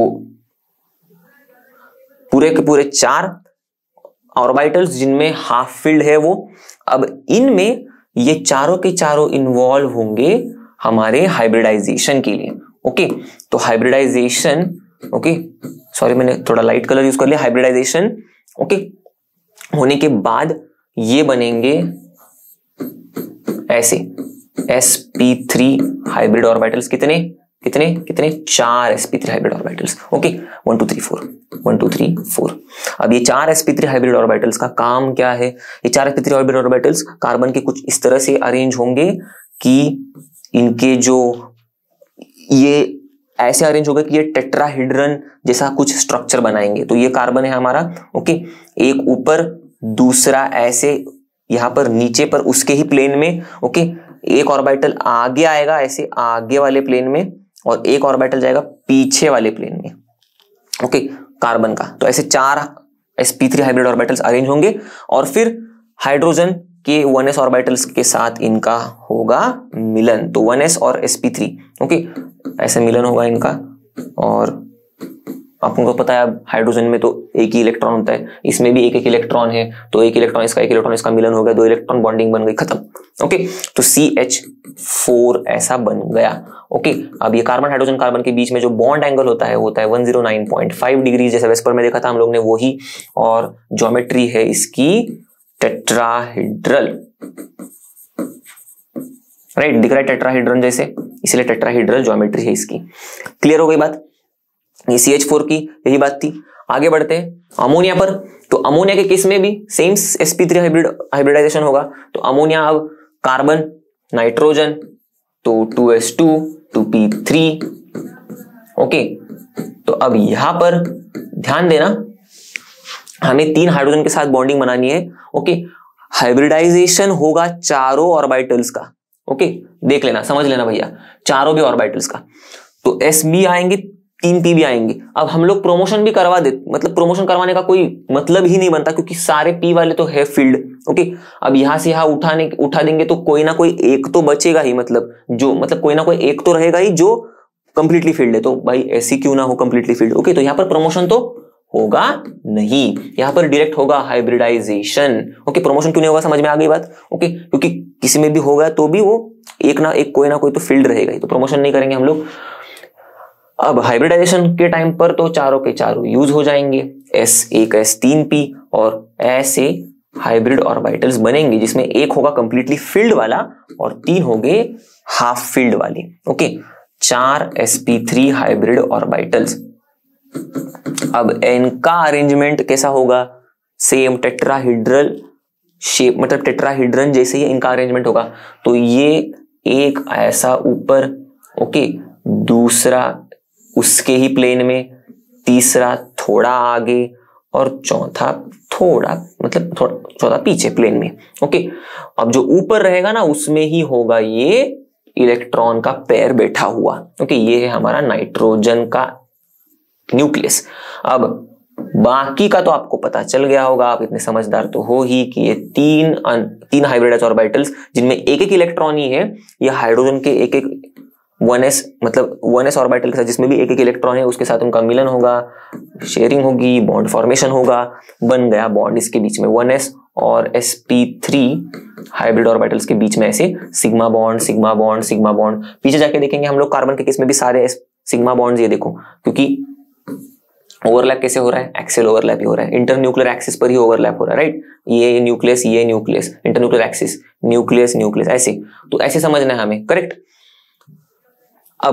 पूरे के पूरे चार ऑर्बिटल्स जिनमें हाफ फील्ड है वो। अब इनमें ये चारों के चारों इन्वॉल्व होंगे हमारे हाइब्रिडाइजेशन के लिए। ओके, तो हाइब्रिडाइजेशन, ओके सॉरी मैंने थोड़ा लाइट कलर यूज कर लिया, हाइब्रिडाइजेशन ओके होने के बाद ये बनेंगे ऐसे s P three hybrid orbitals. कितने कितने कितने चार S P three hybrid orbitals. Okay, one two three four, one two three four. अब ये चार S P three hybrid orbitals का काम क्या है, ये चार S P three hybrid orbitals carbon के कुछ इस तरह से अरेंज होंगे कि इनके जो ये ऐसे अरेंज होगा कि ये टेट्राहेड्रन जैसा कुछ स्ट्रक्चर बनाएंगे। तो ये कार्बन है हमारा, ओके, एक ऊपर दूसरा ऐसे यहां पर नीचे पर उसके ही प्लेन में, ओके, एक ऑर्बिटल आगे आएगा ऐसे आगे वाले प्लेन में, और एक ऑर्बिटल जाएगा पीछे वाले प्लेन में, ओके, कार्बन का। तो ऐसे चार S P three hybrid orbitals arrange होंगे, और फिर हाइड्रोजन के वन एस ऑर्बिटल्स के साथ इनका होगा मिलन। तो वन एस और एस पी थ्री, ओके, ऐसे मिलन होगा इनका। और आपको पता है अब हाइड्रोजन में तो एक ही इलेक्ट्रॉन होता है, इसमें भी एक एक इलेक्ट्रॉन है, तो एक इलेक्ट्रॉन इसका एक इलेक्ट्रॉन इसका मिलन हो गया, दो इलेक्ट्रॉन बॉन्डिंग बन गई, खत्म। ओके, तो सी एच फोर ऐसा बन गया। ओके, अब ये कार्बन हाइड्रोजन कार्बन के बीच में जो बॉन्ड एंगल होता है होता है one zero nine point five degree, जैसे वेस्पर में देखा था हम लोग ने वही। और ज्योमेट्री है इसकी टेट्राहेड्रल, राइट, दिख रहा है टेट्राहेड्रन जैसे, इसलिए टेट्राहेड्रल ज्योमेट्री है इसकी। क्लियर हो गई बात, ये सी एच फोर की यही बात थी। आगे बढ़ते हैं अमोनिया पर। तो अमोनिया के केस में भी same s P three hybrid hybridisation होगा। तो अमोनिया अब कार्बन नाइट्रोजन, तो two S two, two P three, okay. तो अब यहां पर ध्यान देना, हमें तीन हाइड्रोजन के साथ बॉन्डिंग बनानी है, ओके। हाइब्रिडाइजेशन होगा चारों ऑर्बिटल्स का, ओके, देख लेना, समझ लेना भैया, चारों भी ऑर्बिटल्स का। तो एस बी आएंगे, तीन पी भी आएंगे। अब हम लोग प्रोमोशन भी करवा दे, मतलब प्रोमोशन करवाने का कोई मतलब ही नहीं बनता, क्योंकि सारे पी वाले तो है फील्ड, ओके। अब यहां से यहां उठाने उठा देंगे तो कोई ना कोई एक तो बचेगा ही, मतलब जो मतलब कोई ना कोई एक तो रहेगा ही जो कंप्लीटली फील्ड है। तो भाई ऐसी क्यों ना हो कंप्लीटली फील्ड, ओके। तो यहाँ पर प्रमोशन तो होगा नहीं, यहां पर डायरेक्ट होगा हाइब्रिडाइजेशन। ओके, प्रमोशन क्यों नहीं होगा, समझ में आ गई बात। ओके, क्योंकि किसी में भी होगा तो भी वो एक ना एक कोई ना कोई तो फील्ड रहेगा ही, तो प्रमोशन नहीं करेंगे हम लोग। अब हाइब्रिडाइजेशन के टाइम पर तो चारों के चारों यूज हो जाएंगे, एस एक एस तीन पी, और ऐसे हाइब्रिड ऑर्बिटल्स बनेंगे जिसमें एक होगा कंप्लीटली फील्ड वाला और तीन होंगे हाफ फील्ड वाले। ओके, चार S P three hybrid orbitals. अब इनका अरेंजमेंट कैसा होगा, सेम टेट्राहीड्रल शेप, मतलब टेट्राहीड्रन जैसे ही इनका अरेंजमेंट होगा। तो ये एक ऐसा ऊपर, ओके, दूसरा उसके ही प्लेन में, तीसरा थोड़ा आगे, और चौथा थोड़ा मतलब थोड़ा चौथा पीछे प्लेन में। ओके, अब जो ऊपर रहेगा ना उसमें ही होगा ये इलेक्ट्रॉन का पेयर बैठा हुआ। ओके, ये है हमारा नाइट्रोजन का न्यूक्लियस। अब बाकी का तो आपको पता चल गया होगा, आप इतने समझदार तो हो ही कि ये तीन तीन हाइब्रिडाइज्ड ऑर्बिटल्स जिनमें एक एक इलेक्ट्रॉन ही है, ये हाइड्रोजन के एक एक वन एस मतलब वन एस ऑर्बिटल के साथ जिसमें भी एक एक इलेक्ट्रॉन है उसके साथ उनका मिलन होगा, शेयरिंग होगी, बॉन्ड फॉर्मेशन होगा, बन गया बॉन्ड इसके बीच में वन एस और S P three hybrid orbitals के बीच में ऐसे sigma bond sigma bond sigma bond. पीछे जाके देखेंगे हम लोग कार्बन के केस में भी सारे सिग्मा बॉन्ड्स, ये देखो, क्योंकि ओवरलैप कैसे हो रहा है, एक्सियल ओवरलैप ही हो रहा है, इंटरन्यूक्लियर एक्सिस पर ही ओवरलैप हो रहा है, राइट। ये न्यूक्लियस ये nucleus, internuclear axis, nucleus nucleus, ऐसे। तो ऐसे समझना है हमें, करेक्ट। अब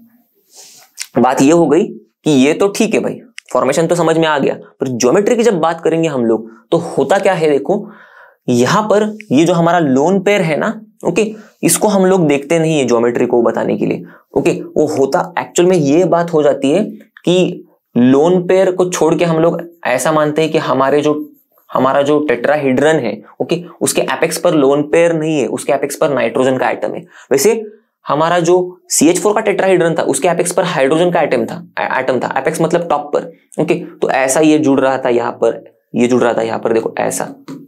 बात ये हो गई कि ये तो ठीक है भाई, फॉर्मेशन तो समझ में आ गया, पर ज्योमेट्री की जब बात करेंगे हम लोग तो होता क्या है, देखो यहां पर ये जो हमारा लोन पेयर है ना, ओके, इसको हम लोग देखते नहीं है ज्योमेट्री को बताने के लिए। ओके, वो होता एक्चुअल में ये बात हो जाती है कि लोन पेयर को छोड़ के हम लोग ऐसा मानते हैं कि हमारे जो हमारा जो टेट्राहीड्रन है, ओके, उसके एपेक्स पर लोन पेयर नहीं है, उसके एपेक्स पर नाइट्रोजन का एटम है। वैसे हमारा जो सी एच फोर का टेट्राहीड्रन था उसके एपेक्स पर हाइड्रोजन का एटम था एटम था एपेक्स मतलब टॉप पर। ओके, तो ऐसा ये जुड़ रहा था यहाँ पर, ये जुड़ रहा था यहाँ पर, देखो ऐसा।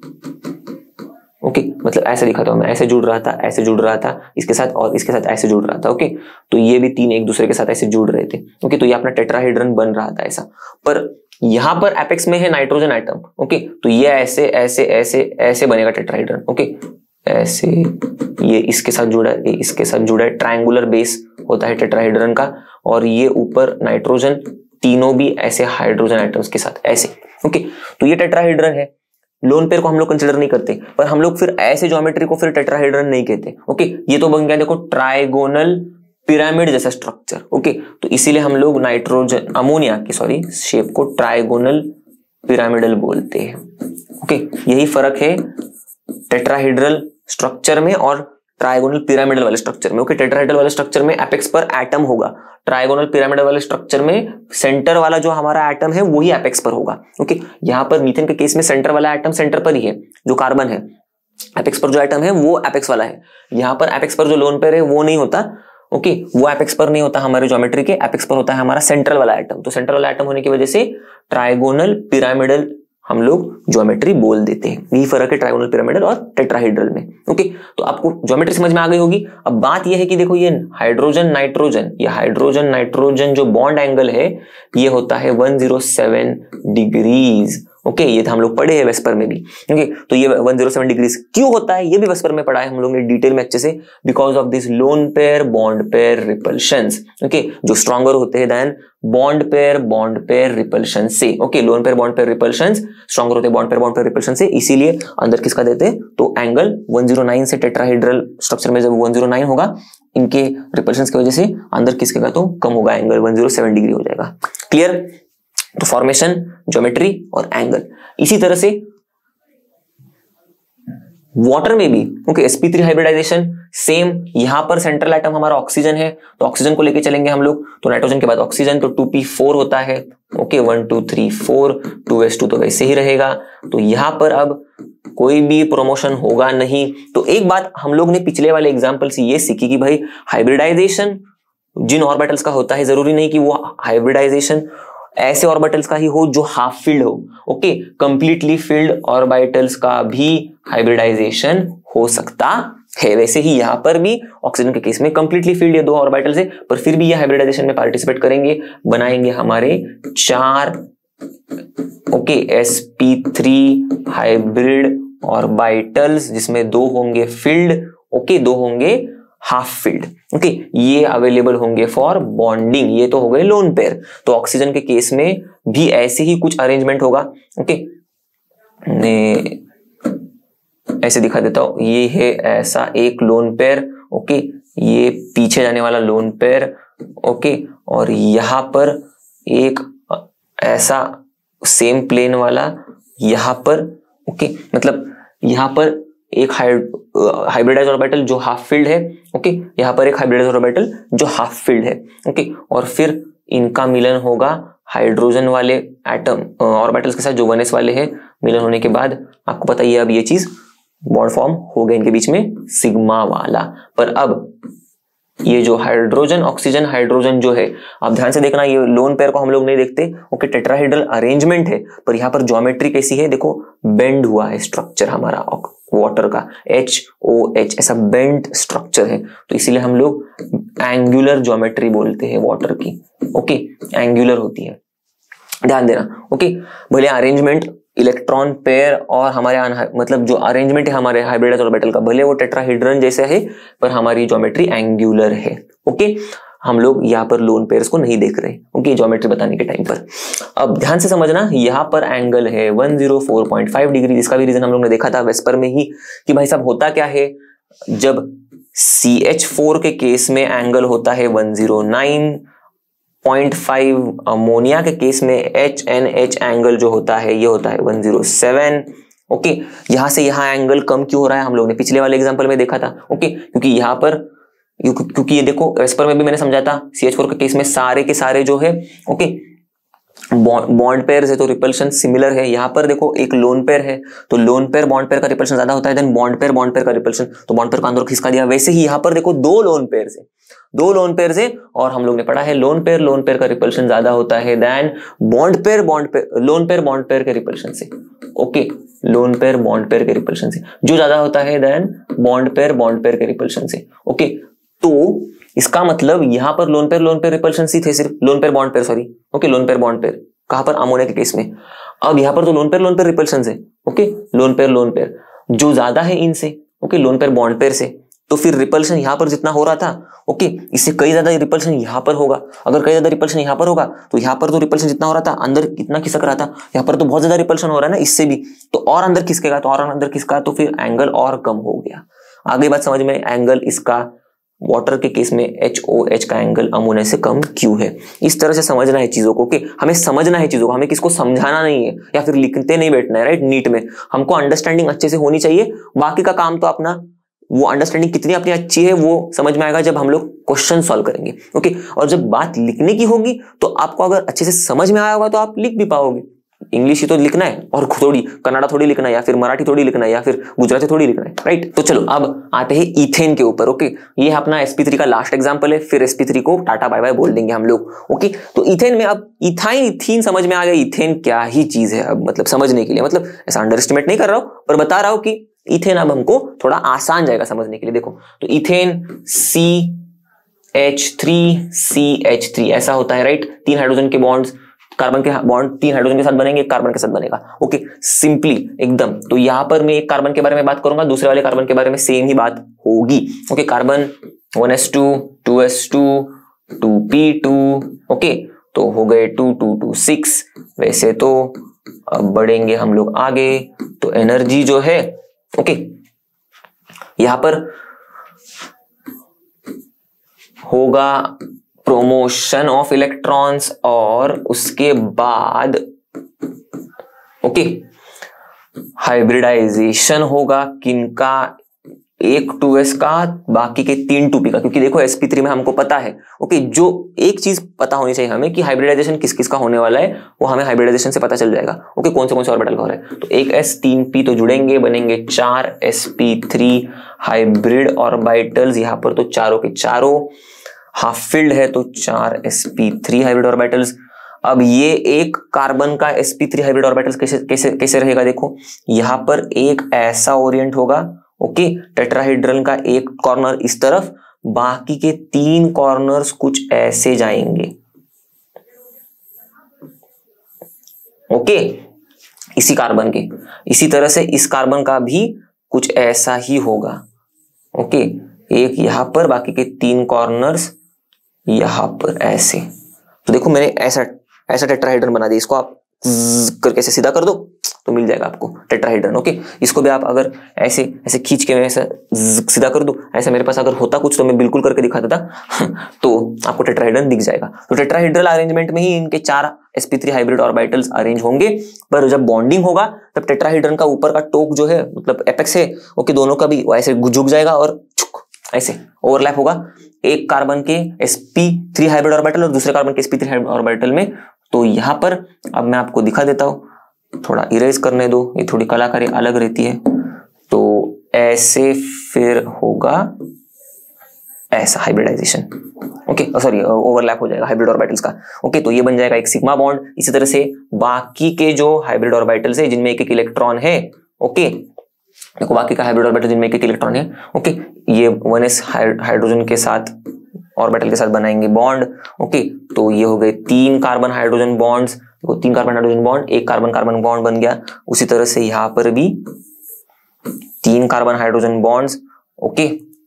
ओके, मतलब ऐसे दिखाता हूं मैं, ऐसे जुड़ रहा था, ऐसे जुड़ रहा था इसके साथ, और इसके साथ ऐसे जुड़ रहा था। ओके, तो ये भी तीन एक दूसरे के साथ ऐसे जुड़ रहे थे। ओके, तो ये अपना टेट्राहीड्रन बन रहा था ऐसा, पर यहां पर एपेक्स में है नाइट्रोजन एटम। ओके, तो ये ऐसे ऐसे ऐसे ऐसे बनेगा टेट्राहीड्रन। ओके, ऐसे, ये इसके साथ जुड़ा है, ये इसके साथ जुड़ा है, ट्रायंगुलर बेस होता है टेट्राहीड्रन का, और ये ऊपर नाइट्रोजन, तीनों भी ऐसे हाइड्रोजन एटम्स के साथ ऐसे। ओके, तो ये टेट्राहीड्रन है, लोन पेयर को हम लोग कंसिडर नहीं करते, पर हम लोग फिर ऐसे ज्योमेट्री को फिर टेट्राहीड्रन नहीं कहते। ओके, ये तो बन गया देखो ट्राइगोनल पिरामिड जैसा स्ट्रक्चर। ओके, तो इसीलिए हम लोग नाइट्रोजन अमोनिया की सॉरी शेप को ट्राइगोनल पिरामिडल बोलते हैं। ओके, यही फर्क है टेट्राहीड्रल स्ट्रक्चर में और ट्राइगोनल पिरामिडल वाले स्ट्रक्चर में। ओके, टेट्राहीड्रल वाले स्ट्रक्चर में एपेक्स पर एटम होगा, ट्राइगोनल पिरामिडल वाले स्ट्रक्चर में सेंटर वाला जो हमारा एटम है वही एपेक्स पर होगा। ओके, यहाँ पर मीथेन के केस में सेंटर वाला एटम सेंटर पर ही है, जो कार्बन है, एपेक्स पर जो एटम है वो एपेक्स वाला है। यहाँ पर एपेक्स पर जो लोन पेयर है वो नहीं होता। ओके, वो एपेक्स पर नहीं होता हमारे ज्योमेट्री के, एपेक्स पर होता है हमारा सेंट्रल वाला एटम। तो सेंट्रल वाला एटम होने की वजह से ट्राइगोनल पिरामिडल हम लोग ज्योमेट्री बोल देते हैं। यही फर्क है ट्राइगोनल पिरामिडल और टेट्राहीड्रल में। ओके, तो आपको ज्योमेट्री समझ में आ गई होगी। अब बात यह है कि देखो ये हाइड्रोजन नाइट्रोजन, ये हाइड्रोजन नाइट्रोजन जो बॉन्ड एंगल है ये होता है one zero seven degrees. Okay, ये तो हम लोग पढ़े हैं वेस्पर में भी। ओके, तो ये वन जीरो सेवन डिग्रीज क्यों होता है ये भी वेस्पर में पढ़ा है हम लोग ने डिटेल में अच्छे से, because of this lone pair bond pair repulsions. Okay, जो स्ट्रॉन्गर होते हैं then bond pair bond pair repulsion से। Okay, lone pair bond pair repulsions stronger होते हैं bond pair bond pair repulsion से, इसीलिए अंदर किसका देते हैं, तो एंगल वन जीरो नाइन से टेट्राहीड्रल स्ट्रक्चर में जब वन जीरो नाइन होगा इनके रिपल्शंस की वजह से अंदर किसके का तो कम होगा, angle one zero seven degree हो जाएगा। क्लियर। तो फॉर्मेशन, ज्योमेट्री और एंगल। इसी तरह से वाटर में भी okay S P three hybridization same, यहां पर सेंट्रल एटम हमारा ऑक्सीजन है तो ऑक्सीजन को लेके चलेंगे हम लोग, तो नाइट्रोजन के बाद ऑक्सीजन, तो टू पी फोर होता है। Okay, one two three four, two S two तो वैसे ही रहेगा। तो यहां पर अब कोई भी प्रमोशन होगा नहीं। तो एक बात हम लोग ने पिछले वाले एग्जाम्पल से ये सीखी कि भाई हाइब्रिडाइजेशन जिन ऑर्बिटल्स का होता है जरूरी नहीं कि वो हाइब्रिडाइजेशन ऐसे ऑर्बिटल्स का ही हो जो हाफ फील्ड हो। ओके, कंप्लीटली फील्ड ऑर्बिटल्स का भी हाइब्रिडाइजेशन हो सकता है। वैसे ही यहां पर भी ऑक्सीजन के केस में कंप्लीटली फील्ड ये दो ऑर्बिटल्स है, पर फिर भी ये हाइब्रिडाइजेशन में पार्टिसिपेट करेंगे, बनाएंगे हमारे चार okay S P three hybrid orbitals जिसमें दो होंगे फिल्ड, ओके दो होंगे हाफ फिल्ड, ओके ये अवेलेबल होंगे फॉर बॉन्डिंग। ये तो हो गए लोन पेयर। तो ऑक्सीजन के केस में भी ऐसे ही कुछ अरेंजमेंट होगा। ओके मैं ऐसे दिखा देता हूं, ये है ऐसा एक लोन पेयर, ओके ये पीछे जाने वाला लोन पेयर, ओके और यहां पर एक ऐसा सेम प्लेन वाला यहां पर, ओके मतलब यहां पर एक हाइब्रिडाइज ऑर्बिटल जो हाफ फील्ड है, ओके यहां पर एक हाइब्रिडाइज ऑर्बिटल जो हाफ फील्ड है, ओके और फिर इनका मिलन होगा हाइड्रोजन वाले एटम ऑर्बिटल्स के साथ जो वन एस वाले हैं। मिलन होने के बाद आपको पता ही है अब ये चीज बॉन्ड फॉर्म हो गया इनके बीच में सिग्मा वाला। पर अब ये जो हाइड्रोजन ऑक्सीजन हाइड्रोजन जो है, आप ध्यान से देखना ये लोन पेयर को हम लोग नहीं देखते, ओके टेट्राहेड्रल अरेंजमेंट है पर यहाँ पर ज्योमेट्री कैसी है देखो, बेंड हुआ है स्ट्रक्चर हमारा वाटर का, एच ओ एच ऐसा बेंड स्ट्रक्चर है, तो इसीलिए हम लोग एंगुलर ज्योमेट्री बोलते हैं वाटर की, ओके एंगुलर होती है, ध्यान देना। ओके भले अरेंजमेंट इलेक्ट्रॉन पेयर और हमारे मतलब जो अरेंजमेंट है हमारे हाइब्रिडाइज ऑर्बिटल का भले वो टेट्राहेड्रन जैसे है पर हमारी ज्योमेट्री एंगुलर है। ओके हम लोग यहाँ पर लोन पेयर्स को नहीं देख रहे, ओके ज्योमेट्री बताने के टाइम पर। अब ध्यान से समझना यहाँ पर एंगल है one zero four point five degree, जिसका भी रीजन हम लोग ने देखा था वेस्पर में ही कि भाई साहब होता क्या है, जब सी एच फोर के केस में एंगल होता है one zero nine point five, ammonia के केस में एच एन एच एंगल जो होता है ये होता है वन ज़ीरो सेवन। ओके यहां से यहां एंगल कम क्यों हो रहा है हम लोग ने पिछले वाले एग्जांपल में देखा था, ओके क्योंकि यहाँ पर क्योंकि ये देखो वेस्पर में भी मैंने समझा था सी एच फोर के केस में सारे के सारे जो है ओके बॉन्ड पेयर है तो रिपल्शन सिमिलर है। यहाँ पर देखो एक लोन पेयर है तो लोन पेयर बॉन्ड पेयर का रिपल्शन ज्यादा होता है then bond pair bond pair का रिपल्शन, तो बॉन्ड पेयर का अंदर खिसका दिया। वैसे ही यहाँ पर देखो दो लोन पेयर है दो लोन पेयर है और हम लोग ने पढ़ा है लोन पेयर लोन पेयर का रिपल्शन ज्यादा होता है then bond pair bond pair lone pair bond pair के रिपल्शन से, okay lone pair bond pair के रिपल्शन से जो ज्यादा होता है then bond pair bond pair के रिपल्शन से। ओके तो इसका मतलब यहां पर lone pair lone pair repulsion सी थे सिर्फ lone pair bond pair sorry okay lone pair bond pair कहां पर अमोनिया के केस में, अब यहां पर तो lone pair lone pair repulsion है, okay lone pair lone pair जो ज्यादा है इनसे, okay lone pair bond pair से, तो फिर रिपल्शन यहां पर जितना हो रहा था ओके इससे कई ज्यादा रिपल्शन यहां पर होगा। अगर कई ज्यादा रिपल्शन यहां पर होगा तो यहां पर तो रिपल्शन जितना हो रहा था अंदर कितना खिसक रहा था, यहां पर तो बहुत ज्यादा रिपल्शन हो रहा है ना इससे भी, तो और अंदर खिसकेगा तो और अंदर खिसका तो फिर एंगल और कम हो गया। आगे बात समझ में, एंगल इसका वाटर के केस में एच ओ एच का एंगल अमोनिया से कम क्यों है, इस तरह से समझना है चीजों को। ओके हमें समझना है चीजों को, हमें किसको समझाना नहीं है या फिर लिखते नहीं बैठना है, राइट नीट में हमको अंडरस्टैंडिंग अच्छे से होनी चाहिए। बाकी का काम तो अपना वो अंडरस्टैंडिंग कितनी अपनी अच्छी है वो समझ में आएगा जब हम लोग क्वेश्चन सॉल्व करेंगे। ओके और जब बात लिखने की होगी तो आपको अगर अच्छे से समझ में आया होगा तो आप लिख भी पाओगे। इंग्लिश ही तो लिखना है और थोड़ी कन्नड़ा थोड़ी लिखना है या फिर मराठी थोड़ी लिखना है या फिर गुजराती थोड़ी लिखना है, राइट। तो चलो अब आते हैं इथेन के ऊपर। ओके ये अपना एस पी थ्री का लास्ट एग्जांपल है, फिर एस पी थ्री को टाटा बाय बाय बोल देंगे हम लोग। ओके तो इथेन में अब इथाइन इथीन समझ में आ गया, इथेन क्या ही चीज है अब मतलब समझने के लिए, मतलब ऐसा अंडर एस्टिमेट नहीं कर रहा हूं पर बता रहा हूं कि इथेन अब हमको थोड़ा आसान जाएगा समझने के लिए। देखो तो ethane C H three C H three ऐसा होता है, राइट। तीन हाइड्रोजन के बॉन्ड्स कार्बन के बॉन्ड तीन हाइड्रोजन के साथ बनेंगे, कार्बन के साथ बनेगा। ओके सिंपली एकदम। तो यहां पर मैं एक कार्बन के बारे में बात करूंगा, दूसरे वाले कार्बन के बारे में सेम ही बात होगी। Okay carbon one S two two S two two P two, okay तो हो गए टू टू टू सिक्स। वैसे तो अब बढ़ेंगे हम लोग आगे तो एनर्जी जो है ओके यहां पर होगा प्रोमोशन ऑफ इलेक्ट्रॉन्स और उसके बाद ओके हाइब्रिडाइजेशन होगा किनका, एक टू एस का बाकी के तीन टू पी का, क्योंकि देखो एस पी थ्री में हमको पता है ओके जो एक चीज पता होनी चाहिए हमें कि हाइब्रिडाइजेशन किस किस का होने वाला है, वो हमें हाइब्रिडाइजेशन से पता चल जाएगा। ओके कौन से कौन से ऑर्बिटल का हो रहा है, तो एक एस तीन पी तो जुड़ेंगे बनेंगे चार S P three hybrid orbitals, यहां पर तो चारों के चारों हाफ फील्ड है तो चार S P three hybrid orbitals. अब ये एक कार्बन का S P three hybrid orbitals कैसे कैसे कैसे रहेगा, देखो यहां पर एक ऐसा ओरिएंट होगा ओके टेट्राहेड्रल का एक कॉर्नर इस तरफ, बाकी के तीन कॉर्नर्स कुछ ऐसे जाएंगे। ओके, इसी कार्बन के। इसी तरह से इस कार्बन का भी कुछ ऐसा ही होगा। ओके, एक यहां पर, बाकी के तीन कॉर्नर्स यहां पर ऐसे। तो देखो मैंने ऐसा ऐसा टेट्राहेड्रन बना दिया, इसको आप करके ऐसे सीधा कर दो तो मिल जाएगा आपको टेट्राहेड्रन। ओके, इसको भी आप अगर ऐसे ऐसे खींच के मैं ऐसा सीधा कर दूं, ऐसा मेरे पास अगर होता कुछ तो मैं बिल्कुल करके दिखा देता तो आपको टेट्राहेड्रन दिख जाएगा। तो टेट्राहेड्रल अरेंजमेंट में ही इनके चार S P three hybrid orbitals arrange होंगे, पर जब बॉन्डिंग होगा तब टेट्राहेड्रन का ऊपर का टोक जो है, मतलब एपेक्स है, ओके, दोनों का भी ऐसे झुक जाएगा और ऐसे ओवरलैप होगा, एक कार्बन के S P three hybrid orbital और दूसरे कार्बन के S P three hybrid orbital में। तो यहां पर अब मैं आपको दिखा देता हूं, थोड़ा इरेज करने दो, ये थोड़ी कलाकारी अलग रहती है। तो ऐसे फिर होगा ऐसा हाइब्रिडाइजेशन। ओके, सॉरी, ओवरलैप हो जाएगा हाइब्रिड ऑर्बिटल्स का। ओके, तो ये बन जाएगा एक सिग्मा बॉन्ड। इसी तरह से बाकी के जो हाइब्रिड ऑर्बिटल्स है जिनमें एक एक इलेक्ट्रॉन है, ओके, देखो बाकी का हाइब्रिड ऑर्बिटल जिनमें एक एक इलेक्ट्रॉन है, ओके, ये वन एस हाइड्रोजन के साथ ऑर्बिटल के साथ बनाएंगे बॉन्ड। ओके, तो ये हो गए तीन कार्बन हाइड्रोजन बॉन्ड्स, देखो तीन कार्बन हाइड्रोजन बॉन्ड, एक कार्बन कार्बन बॉन्ड बन गया। उसी तरह से यहां पर भी तीन कार्बन हाइड्रोजन बॉन्ड्स, ओके,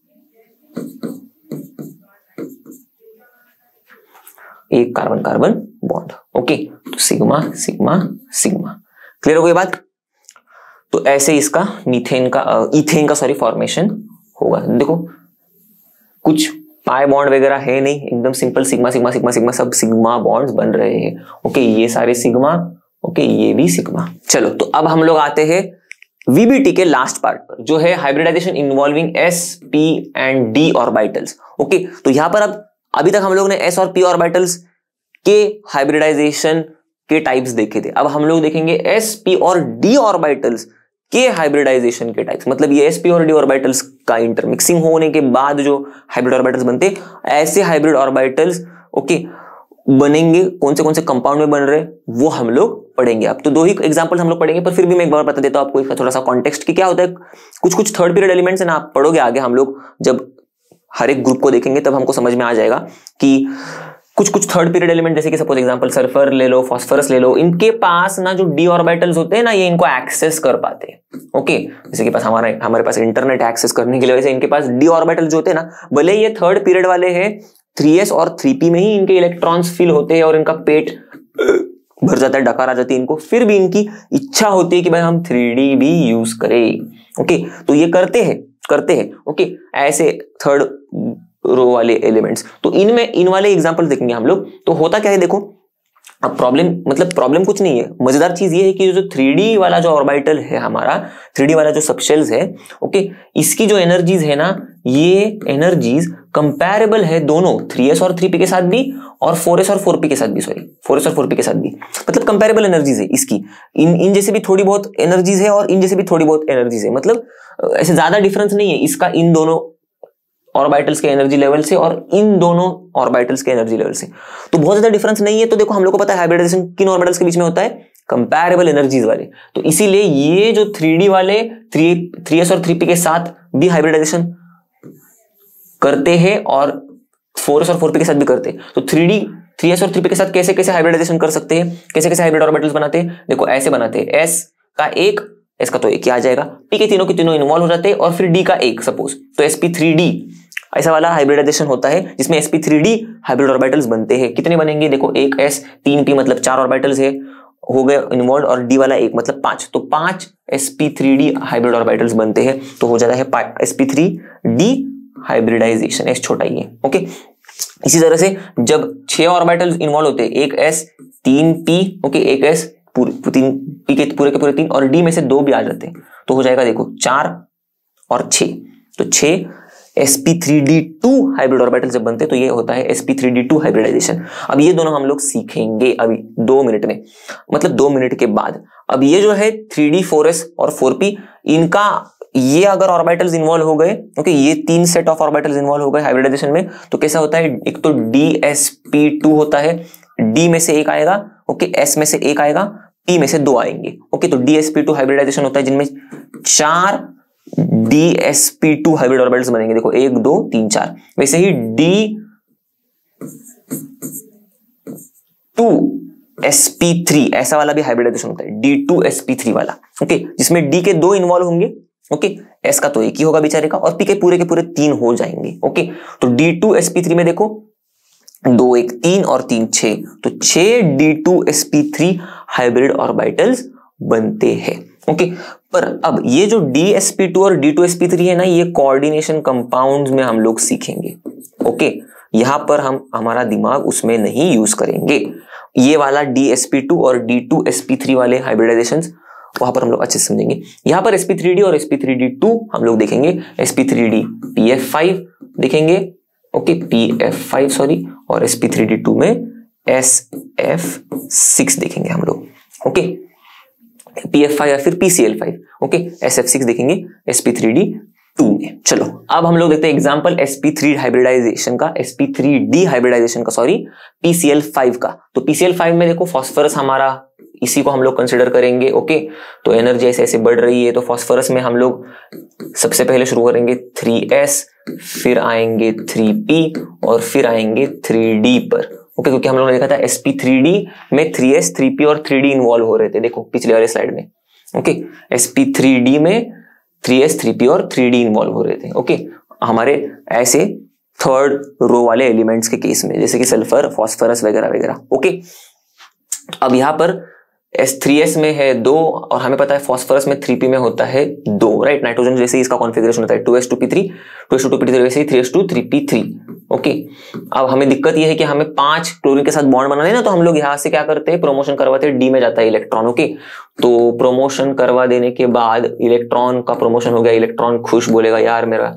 एक कार्बन कार्बन बॉन्ड। ओके, तो सिग्मा सिग्मा सिग्मा। क्लियर हो गई बात? तो ऐसे इसका मीथेन का इथेन का सॉरी फॉर्मेशन होगा। देखो कुछ पाई बॉन्ड वगैरह है नहीं, एकदम simple sigma sigma sigma sigma, सब सिग्मा बॉन्ड्स बन रहे हैं। ओके, ये सारे सिग्मा, ओके, ये भी सिग्मा। चलो, तो अब हम लोग आते हैं वीबीटी के लास्ट पार्ट पर, जो है hybridization involving S P and D orbitals. Okay, तो यहां पर अब अभी तक हम लोग ने एस और पी ऑर्बिटल्स के हाइब्रिडाइजेशन के टाइप्स देखे थे। अब हम लोग देखेंगे एस पी और डी ऑर्बिटल्स के हाइब्रिडाइजेशन के टाइप्स, मतलब ये एस पी और डी ऑर्बिटल्स का इंटरमिक्सिंग होने के बाद जो हाइब्रिड ऑर्बिटल्स बनते, ऐसे हाइब्रिड ऑर्बिटल्स, ओके, बनेंगे। कौन से कौन से कंपाउंड में बन रहे वो हम लोग पढ़ेंगे। अब तो दो ही एग्जांपल्स हम लोग पढ़ेंगे, पर फिर भी मैं एक बार बता देता हूं आपको इसका थोड़ा सा कॉन्टेक्स्ट कि क्या होता है। कुछ कुछ थर्ड पीरियड एलिमेंट्स है ना, आप पढ़ोगे आगे, हम लोग जब हर एक ग्रुप को देखेंगे तब हमको समझ में आ जाएगा कि कुछ कुछ थर्ड पीरियड एलिमेंट, जैसे कि सपोज एग्जांपल सल्फर ले लो, फास्फोरस ले लो, इनके पास ना जो डी ऑर्बिटल्स होते हैं ना, ये इनको एक्सेस कर पाते हैं। ओके, जैसे कि पास हमारे हमारे पास इंटरनेट एक्सेस करने के लिए, वैसे इनके पास डी ऑर्बिटल जो होते हैं ना, भले ये थर्ड पीरियड वाले हैं, थ्री एस और थ्री पी में ही इनके इलेक्ट्रॉन्स फिल होते हैं और इनका पेट भर जाता है, डकार आ जाती है इनको, फिर भी इनकी इच्छा होती है कि भाई हम थ्री डी भी यूज करें। ओके, तो ये करते हैं करते हैं ओके, ऐसे थर्ड रो वाले एलिमेंट्स। तो इनमें इन वाले एग्जांपल देखेंगे हम लोग। तो होता क्या है, देखो अब प्रॉब्लम, मतलब प्रॉब्लम कुछ नहीं है, मजेदार चीज ये है कि जो थ्री डी वाला जो ऑर्बिटल है हमारा, थ्री डी वाला जो सबशेल्स है, ओके, इसकी जो एनर्जीज है ना, ये एनर्जीज कंपैरेबल है दोनों थ्री एस और थ्री पी के साथ भी, और फोर एस और फोर पी के साथ भी, सॉरी फोर एस और फोर पी के साथ भी, मतलब कंपैरेबल एनर्जीज है इसकी। इन इन जैसे भी थोड़ी बहुत एनर्जीज है और इन जैसे भी थोड़ी बहुत एनर्जीज है, मतलब ऐसे ज्यादा डिफरेंस नहीं है इसका इन दोनों ऑर्बिटल्स के एनर्जी लेवल से और इन दोनों ऑर्बिटल्स के एनर्जी लेवल से, तो बहुत ज्यादा डिफरेंस नहीं है। तो देखो हम लोग को पता है हाइब्रिडाइजेशन किन ऑर्बिटल्स के बीच में होता है, कंपैरेबल एनर्जीज वाले। तो इसीलिए ये जो थ्री डी वाले थ्री थ्री एस और थ्री पी के साथ भी हाइब्रिडाइजेशन करते हैं और फोर एस और फोर पी के साथ भी करते हैं। तो थ्री डी थ्री एस और थ्री पी के साथ कैसे कैसे हाइब्रिडाइजेशन कर सकते हैं, कैसे कैसे हाइब्रिड ऑर्बिटल्स बनाते हैं, देखो ऐसे बनाते हैं। एस का एक, एस का तो एक ही आ जाएगा, पी के तीनों के तीनों इन्वॉल्व हो जाते हैं, और फिर डी का एक सपोज, तो एस पी थ्री डी ऐसा वाला हाइब्रिडाइजेशन होता है जिसमें S P three D hybrid orbitals बनते हैं। कितने बनेंगे, देखो एक एस, तीन पी मतलब चार ऑर्बिटल्स है हो गए इन्वॉल्व, और डी वाला एक मतलब पांच, तो पांच S P three D hybrid orbitals बनते हैं। तो हो जाता है S P three D hybridization, S छोटा ही है। ओके, इसी तरह से जब छह ऑर्बिटल्स इन्वॉल्व होते हैं, एक एस, तीन पी, ओके, एक एस, तीन पी के पूरे के पूरे तीन, और डी में से दो भी आ जाते हैं, तो हो जाएगा देखो चार और छह, तो छह S P three D two hybrid orbital जब बनते हैं तो ये होता है S P three D two hybridization. अब ये दोनों हम लोग सीखेंगे अभी दो मिनट में, मतलब दो मिनट के बाद। अब ये जो है थ्री डी, फोर एस और फोर पी, इनका ये अगर ऑर्बिटल्स इन्वॉल्व हो गए, ओके, ये तीन सेट ऑफ ऑर्बिटल्स इन्वॉल्व हो गए हाइब्रिडाइजेशन में, तो कैसा होता है, एक तो डी एस पी टू होता है, डी में से एक आएगा, ओके, एस में से एक आएगा, पी में से दो आएंगे। ओके, तो D S P two hybridization होता है जिनमें चार D S P two hybrid orbitals बनेंगे, देखो एक, दो, तीन, चार। वैसे ही D two S P three ऐसा वाला भी हाइब्रिडाइजेशन होता है, D two S P three वाला, ओके, जिसमें डी के दो इन्वॉल्व होंगे, ओके, एस का तो एक ही होगा बेचारे का, और पी के पूरे के पूरे तीन हो जाएंगे, ओके। तो D two S P three में देखो दो एक तीन और तीन छह, तो छह D two S P three hybrid orbitals बनते हैं, ओके। पर अब ये जो डी एस पी टू और D two S P three है ना, ये कोऑर्डिनेशन कंपाउंड्स में हम लोग सीखेंगे, ओके। यहां पर हम हमारा दिमाग उसमें नहीं यूज करेंगे। ये वाला डी एस पी टू और D two S P three वाले हाइब्रिडाइजेशंस वहां पर हम लोग अच्छे से समझेंगे। यहां पर एस पी थ्री डी और S P three D two हम लोग देखेंगे, S P three D P F five देखेंगे, okay, P F five sorry, और S P three D two में एस एफ सिक्स देखेंगे हम लोग, ओके, पी एफ फाइव या फिर P C L five, okay, S F six देखेंगे S P three D two में। चलो अब हम लोग देखते हैं example S P three hybridization का, S P three D hybridization का, sorry, P C L five का। तो पी सी एल फाइव में देखो फास्फोरस हमारा, इसी को हम लोग कंसिडर करेंगे, ओके। तो एनर्जी ऐसे ऐसे बढ़ रही है, तो फास्फोरस में हम लोग सबसे पहले शुरू करेंगे थ्री एस, फिर आएंगे थ्री पी और फिर आएंगे थ्री डी पर, ओके, क्योंकि हम लोगों ने देखा था एस पी थ्री डी में थ्री एस, थ्री पी और थ्री डी इन्वॉल्व हो रहे थे, देखो पिछले वाले स्लाइड में, okay. S P three D में थ्री एस, थ्री पी और थ्री डी इन्वॉल्व हो रहे थे, ओके, हमारे ऐसे थर्ड रो वाले एलिमेंट्स के केस में, जैसे कि सल्फर, फास्फोरस वगैरह वगैरह, ओके। अब यहां पर एस थ्री एस में है दो, और हमें पता है फास्फोरस में थ्री पी में होता है दो, राइट। नाइट्रोजन जैसे ही इसका कॉन्फ़िगरेशन होता है two S two P three, two S two P three, वैसे ही three S two three P three, okay. अब हमें दिक्कत यह है कि हमें पांच क्लोरीन के साथ बॉन्ड बनाना है ना, तो हम लोग यहां से क्या करते हैं, प्रोमोशन करवाते हैं, डी में जाता है इलेक्ट्रॉन, ओके। तो प्रोमोशन करवा देने के बाद इलेक्ट्रॉन का प्रोमोशन हो गया, इलेक्ट्रॉन खुश, बोलेगा यार मेरा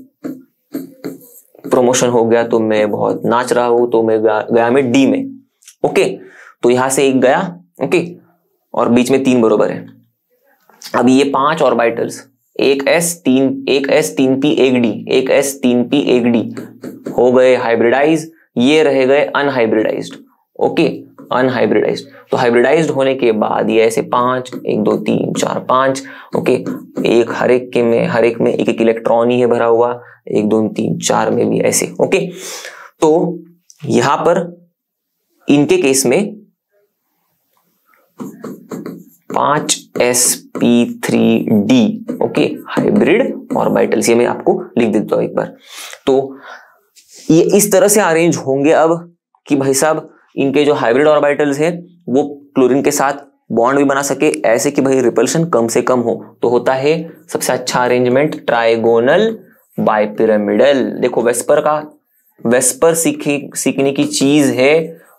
प्रोमोशन हो गया तो मैं बहुत नाच रहा हूं, तो मैं गया मैं डी में, ओके। तो यहां से एक गया, ओके, और बीच में तीन बरोबर है। अब ये पांच ऑर्बिटल्स, एक एस तीन एक एस तीन पी एक डी, एक एस तीन पी एक डी हो गए हाइब्रिडाइज, ये रह गए अनहाइब्रिडाइज्ड, ओके, अनहाइब्रिडाइज्ड। तो हाइब्रिडाइज्ड होने के बाद ये ऐसे पांच, एक दो तीन चार पांच, ओके, एक हर एक के में हर एक में एक एक इलेक्ट्रॉन ही है भरा हुआ, एक दो तीन चार में भी ऐसे, ओके। तो यहां पर इनके केस में पांच S P three D, okay, hybrid orbitals, ये मैं आपको लिख देता हूं एक बार। तो ये इस तरह से अरेंज होंगे अब कि भाई साहब इनके जो हाइब्रिड ऑर्बिटल्स है वो क्लोरीन के साथ बॉन्ड भी बना सके, ऐसे कि भाई रिपल्शन कम से कम हो। तो होता है सबसे अच्छा अरेंजमेंट ट्राइगोनल बाइपिरामिडल। देखो वेस्पर का, वेस्पर सीखी सीखने की चीज है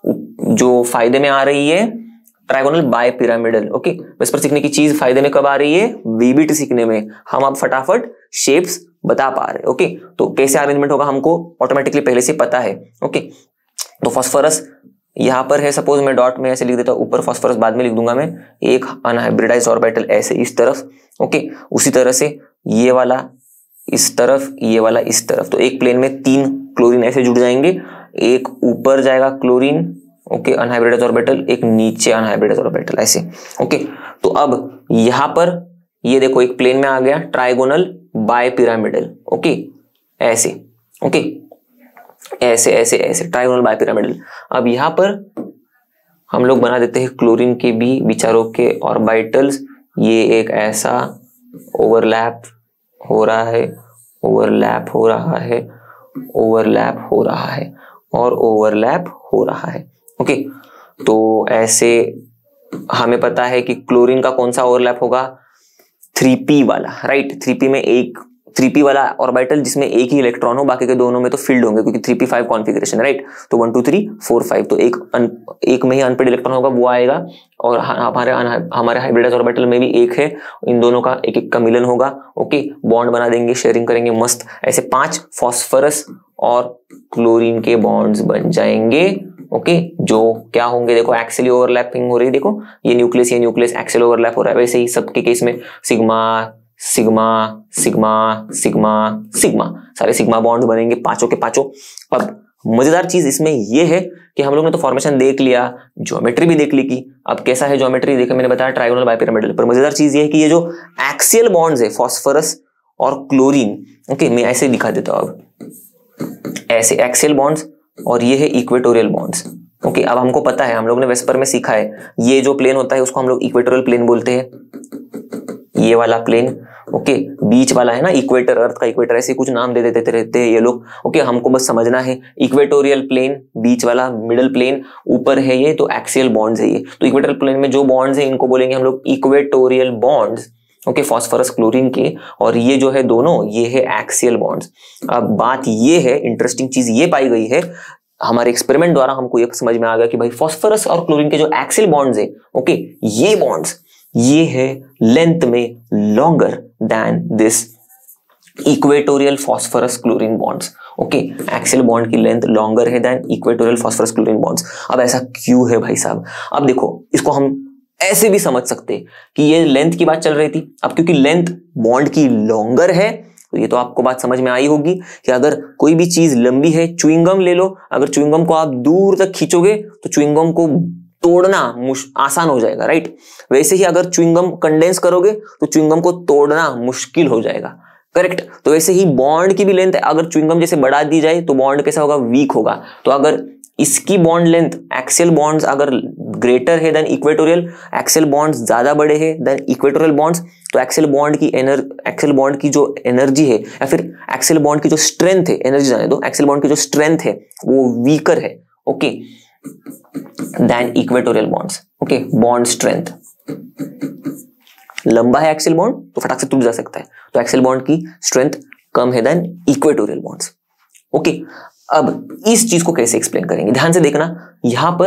जो फायदे में आ रही है, ट्राइगोनल बाइपिरामिडल, ओके। वेस्पर सीखने की चीज फायदे में कब आ रही है, वीबीटी सीखने में। हम अब फटाफट शेप्स बता पा रहे हैं, ओके। तो कैसे अरेंजमेंट होगा हमको ऑटोमेटिकली पहले से पता है, ओके। तो फास्फोरस यहां पर है, सपोज मैं डॉट में ऐसे लिख देता हूं, ऊपर फास्फोरस बाद में लिख दूंगा मैं, एक अनहाइब्रिडाइज्ड ऑर्बिटल ऐसे इस तरफ, ओके। उसी तरह से ये वाला इस तरफ, ये वाला इस तरफ, तो एक प्लेन में तीन क्लोरीन ऐसे जुड़ जाएंगे, एक ऊपर जाएगा क्लोरीन, ओके, अनहाइब्रिडाइज्ड ऑर्बिटल, एक नीचे अनहाइब्रिडाइज्ड ऑर्बिटल ऐसे, ओके। तो अब यहां पर ये देखो एक प्लेन में आ गया ट्राइगोनल बाइपिरामिडल, ओके, ऐसे, ओके, ऐसे ऐसे ऐसे ट्राइगोनल बाइपिरामिडल। अब यहां पर हम लोग बना देते हैं क्लोरीन के भी विचारों के ऑर्बिटल्स, ये एक ऐसा ओवरलैप हो रहा है, ओवरलैप हो रहा है, ओवरलैप हो रहा है और ओवरलैप हो रहा है, ओके। तो ऐसे हमें पता है कि क्लोरीन का कौन सा ओवरलैप होगा, थ्री पी वाला, राइट। थ्री पी में एक थ्री पी वाला ऑर्बिटल जिसमें एक ही इलेक्ट्रॉन हो, बाकी के दोनों में तो फील्ड होंगे क्योंकि three P five configuration, right. तो one two three four five, तो एक अन, एक में ही अनपेड इलेक्ट्रॉन होगा, वो आएगा। और हमारे हमारे हाइब्रिडाइज्ड ऑर्बिटल में भी एक है, इन दोनों का एक एक का मिलन होगा, ओके। बॉन्ड बना देंगे, शेयरिंग करेंगे, मस्त। ऐसे पांच फास्फोरस और क्लोरीन के बॉन्ड्स बन जाएंगे, ओके। जो क्या होंगे, देखो एक्सियल ओवरलैपिंग हो रही है, देखो ये न्यूक्लियस ये न्यूक्लियस एक्सियल ओवरलैप हो रहा है। वैसे ही सबके केस में sigma sigma sigma sigma sigma, सारे सिग्मा बॉन्ड बनेंगे पांचों के पांचों। अब मजेदार चीज इसमें यह है कि हम लोग ने तो फॉर्मेशन देख लिया, ज्योमेट्री भी देख ली की। अब कैसा है ज्योमेट्री, देखो मैंने बताया ट्राइगोनल बाइपिरामिडल। पर मजेदार चीज ये है कि ये जो एक्सियल बॉन्ड्स है फास्फोरस और क्लोरीन, ओके, मैं ऐसे दिखा देता हूं अब, ऐसे एक्सियल बॉन्ड्स, और ये है इक्वेटोरियल बॉन्ड्स, ओके okay, अब हमको पता है, हम लोग ने वेस्पर में सीखा है, ये जो प्लेन होता है उसको हम लोग इक्वेटोरियल प्लेन बोलते हैं, ये वाला प्लेन। ओके okay, बीच वाला है ना इक्वेटर, अर्थ का इक्वेटर, ऐसे कुछ नाम दे देते रहते हैं ये लोग। ओके okay, हमको बस समझना है इक्वेटोरियल प्लेन बीच वाला, मिडल प्लेन ऊपर है ये, तो एक्सियल बॉन्ड्स है ये। तो इक्वेटोरियल प्लेन में जो बॉन्ड्स है इनको बोलेंगे हम लोग equatorial bonds. Okay phosphorus chlorine के, और ये जो है दोनों, ये है एक्सियल बॉन्ड्स। अब बात ये है, इंटरेस्टिंग चीज ये पाई गई है हमारे एक्सपेरिमेंट द्वारा, हमको ये समझ में आ गया कि भाई फॉस्फोरस और क्लोरीन के जो एक्सियल बॉन्ड्स है, ओके ये बॉन्ड्स ये है लेंथ में longer than this equatorial phosphorus chlorine bonds. Okay axial bond की लेंथ लॉन्गर है than equatorial phosphorus chlorine bonds. अब ऐसा क्यों है भाई साहब? अब देखो, इसको हम ऐसे भी समझ सकते हैं कि ये लेंथ की बात चल रही थी। अब क्योंकि लेंथ बॉन्ड की लॉन्गर है, तो ये तो आपको बात समझ में आई होगी कि अगर कोई भी चीज लंबी है, च्युइंगम ले लो, अगर च्युइंगम को आप दूर तक खींचोगे तो च्युइंगम को तोड़ना आसान हो जाएगा, राइट? वैसे ही अगर च्युइंगम कंडेंस करोगे तो च्युइंगम को तोड़ना मुश्किल हो जाएगा, करेक्ट? तो वैसे ही बॉन्ड की भी लेंथ, अगर च्युइंगम जैसे बढ़ा दी जाए तो बॉन्ड कैसा होगा? वीक होगा। तो अगर इसकी बॉन्ड लेंथ, एक्सियल बॉन्ड्स अगर ग्रेटर है देन इक्वेटोरियल, एक्सियल बॉन्ड्स ज्यादा बड़े हैं देन इक्वेटोरियल बॉन्ड्स, तो एक्सियल बॉन्ड की एनर्जी, एक्सियल बॉन्ड की जो एनर्जी है या फिर एक्सियल बॉन्ड की जो स्ट्रेंथ है, एनर्जी जाने दो, एक्सियल बॉन्ड की जो स्ट्रेंथ है वो वीकर है, okay, than equatorial bonds. Okay bond strength, लंबा है एक्सियल बॉन्ड तो फटाक से टूट जा सकता है, तो एक्सियल बॉन्ड की स्ट्रेंथ कम है देन इक्वेटोरियल बॉन्ड्स। ओके अब इस चीज को कैसे एक्सप्लेन करेंगे, ध्यान से देखना। यहां पर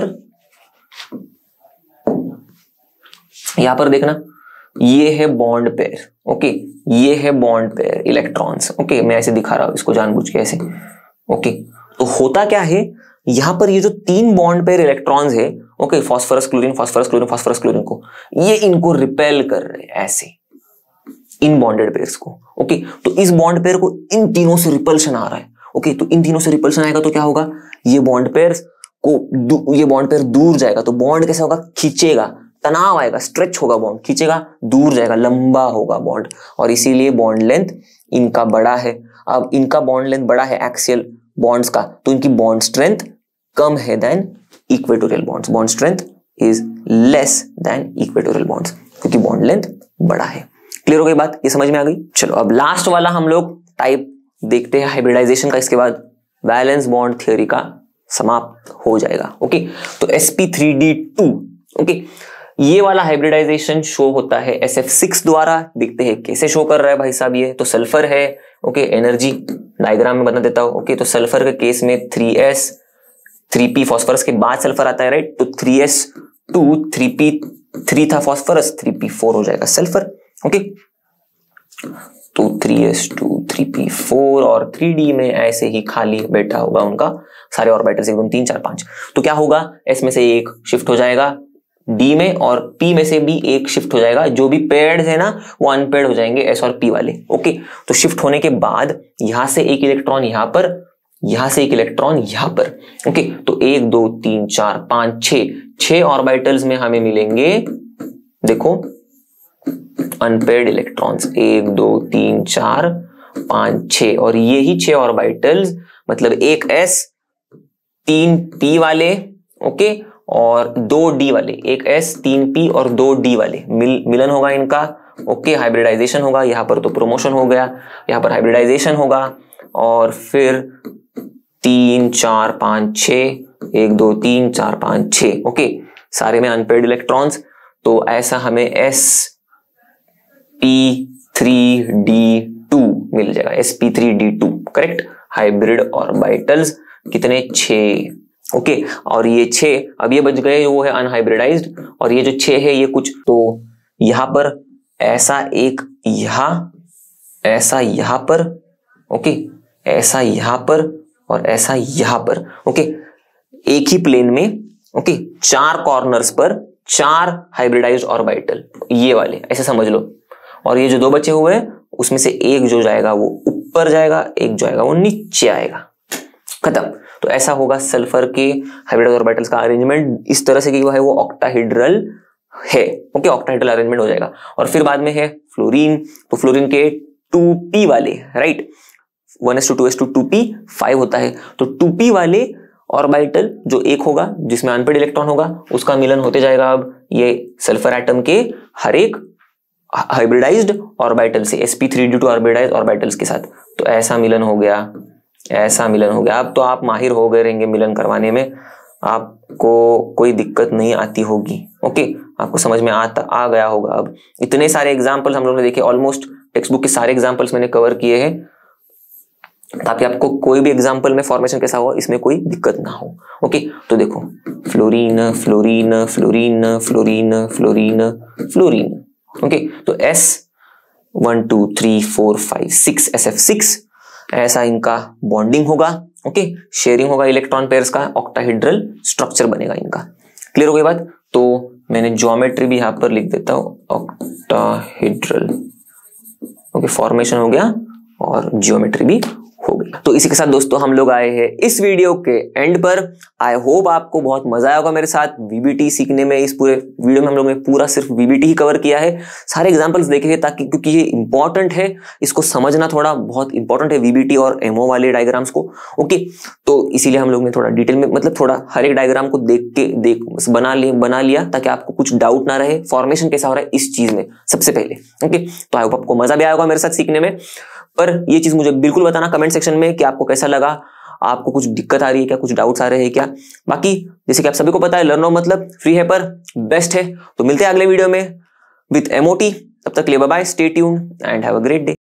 यहां पर देखना, ये है बॉन्ड पेयर, ओके ये है बॉन्ड पेयर इलेक्ट्रॉन्स। ओके मैं ऐसे दिखा रहा हूं इसको जानबूझ के ऐसे। ओके तो होता क्या है, यहां पर ये जो तीन बॉन्ड पेयर इलेक्ट्रॉन्स है, okay phosphorus chlorine phosphorus chlorine phosphorus chlorine को, ये इनको रिपेल कर रहे हैं ऐसे, इन बॉन्डेड पेयर्स को। ओके तो इस बॉन्ड पेयर को इन तीनों से रिपल्शन आ रहा है। ओके तो इन तीनों से रिपल्शन आएगा तो क्या होगा, ये बॉन्ड पेयर्स को, ये बॉन्ड पेयर दूर जाएगा तो बॉन्ड कैसा होगा? खींचेगा, तनाव आएगा, स्ट्रेच होगा, बॉन्ड खींचेगा, दूर जाएगा, लंबा होगा बॉन्ड, और इसीलिए बॉन्ड लेंथ इनका बड़ा है। अब इनका बॉन्ड लेंथ बड़ा है एक्सियल बॉन्ड्स का, तो इनकी बॉन्ड स्ट्रेंथ कम है than equatorial bonds, bond strength is less than equatorial bonds, क्योंकि बॉन्ड लेंथ बड़ा है। क्लियर हो गई बात, ये समझ में आ गई? चलो अब लास्ट वाला हम लोग टाइप देखते हैं हाइब्रिडाइजेशन का, इसके बाद वैलेंस बॉन्ड थ्योरी का समाप्त हो जाएगा। ओके तो s P three D two, okay ये वाला हाइब्रिडाइजेशन शो होता है एस एफ सिक्स द्वारा। देखते हैं कैसे शो कर रहा है भाई साहब ये। तो सल्फर है, ओके एनर्जी डायग्राम में बता देता हूं। ओके तो सल्फर के केस में three S three p, phosphorus के बाद सल्फर आता है, राइट? तो three S two, three P three था फॉस्फोरस, थ्री पी फोर हो जाएगा सल्फर। ओके तो three S two, three p four, और थ्री डी में ऐसे ही खाली बैठा होगा उनका सारे ऑर्बिटल्स, एक दो तीन चार पांच। तो क्या होगा, एस में से एक शिफ्ट हो जाएगा डी में, और पी में से भी एक शिफ्ट हो जाएगा। जो भी पेयर्ड है ना वो अनपेयर्ड हो जाएंगे, एस और पी वाले। ओके तो शिफ्ट होने के बाद यहां से एक इलेक्ट्रॉन यहां पर, यहां से एक इलेक्ट्रॉन यहां पर। ओके तो एक दो तीन चार पांच छह, छह ऑर्बिटल्स में हमें मिलेंगे, देखो अनपेयर्ड इलेक्ट्रॉन्स, एक दो तीन चार पांच छह, और ये ही छह ऑर्बिटल्स, मतलब एक एस, तीन पी वाले, ओके और दो डी वाले, एक एस, तीन पी और दो डी वाले, मिल, मिलन होगा इनका। ओके हाइब्रिडाइजेशन होगा, यहां पर तो प्रोमोशन हो गया, यहां पर हाइब्रिडाइजेशन होगा, और फिर तीन चार पांच छह, एक दो तीन चार पांच छह, ओके सारे में अनपेयर्ड इलेक्ट्रॉन्स। तो ऐसा हमें s P three D two मिल जाएगा, s P three D two, correct? Hybrid orbitals कितने? छह। ओके और ये छह, अब ये बच गए वो है अनहाइब्रिडाइज्ड, और ये जो छह है ये कुछ, तो यहां पर ऐसा एक, यहां ऐसा यहां पर, ओके ऐसा यहां पर, और ऐसा यहां पर। ओके एक ही प्लेन में, ओके चार कॉर्नर्स पर चार हाइब्रिडाइज्ड ऑर्बिटल, ये वाले ऐसे समझ लो। और ये जो दो बचे हुए हैं उसमें से एक जो जाएगा वो ऊपर जाएगा, एक जो आएगा वो नीचे आएगा, खत्म। तो ऐसा होगा सल्फर के हाइब्रिडाइज्ड ऑर्बिटल्स का अरेंजमेंट, इस तरह से कि वो है वो ऑक्टाहेड्रल है। ओके ऑक्टाहेड्रल अरेंजमेंट हो जाएगा। और फिर बाद में है फ्लोरीन, तो फ्लोरीन के टू पी वाले, right, one S two two S two two p five होता है, तो टू पी वाले ऑर्बिटल जो एक होगा जिसमें अनपेड इलेक्ट्रॉन होगा उसका मिलन होते जाएगा अब ये सल्फर एटम के हर एक हाइब्रिडाइज्ड ऑर्बिटल से s P three D two hybridized orbitals के साथ। तो ऐसा मिलन हो गया, ऐसा मिलन हो गया। अब तो आप माहिर हो गए रहेंगे मिलन करवाने में, आपको कोई दिक्कत नहीं आती होगी। ओके, आपको समझ में आता आ गया होगा। अब इतने सारे एग्जाम्पल्स हम लोगों ने देखे, ऑलमोस्ट टेक्स्ट बुक के सारे एग्जाम्पल्स मैंने कवर किए हैं ताकि आपको कोई भी एग्जाम्पल में फॉर्मेशन कैसा हो इसमें कोई दिक्कत ना हो। ओके, तो देखो fluorine fluorine fluorine fluorine fluorine fluorine. Okay, तो S one two three four five six S F six ऐसा इनका बॉन्डिंग होगा। ओके, शेयरिंग होगा इलेक्ट्रॉन पेयर्स का, ऑक्टाहेड्रल स्ट्रक्चर बनेगा इनका। क्लियर हो गई बात? तो मैंने ज्योमेट्री भी यहां पर लिख देता हूं, ऑक्टाहेड्रल। ओके, फॉर्मेशन हो गया और ज्योमेट्री भी हो गई। तो इसी के साथ दोस्तों हम लोग आए हैं इस वीडियो के एंड पर। आई होप आपको बहुत मजा आया होगा मेरे साथ वीबीटी सीखने में। इस पूरे वीडियो में हम लोग ने पूरा सिर्फ वीबीटी ही कवर किया है, सारे एग्जांपल्स देखे ताकि क्योंकि ये इंपॉर्टेंट है, इसको समझना थोड़ा बहुत इंपॉर्टेंट है वीबीटी और एमओ वाले डायग्राम्स को। ओके, तो इसीलिए हम लोग ने थोड़ा डिटेल में मतलब थोड़ा हर एक डायग्राम को देख के देख बना लिया बना लिया ताकि आपको कुछ डाउट ना रहे फॉर्मेशन कैसा हो रहा है इस चीज में सबसे पहले। ओके, तो आई होप आपको मजा भी आया होगा मेरे साथ सीखने में। पर ये चीज मुझे बिल्कुल बताना कमेंट सेक्शन में कि आपको कैसा लगा, आपको कुछ दिक्कत आ रही है क्या, कुछ डाउट्स आ रहे हैं क्या। बाकी जैसे कि आप सभी को पता है लर्नो मतलब फ्री है पर बेस्ट है। तो मिलते हैं अगले वीडियो में विद एमओटी। तब तक के लिए bye bye, stay tuned and have a great day.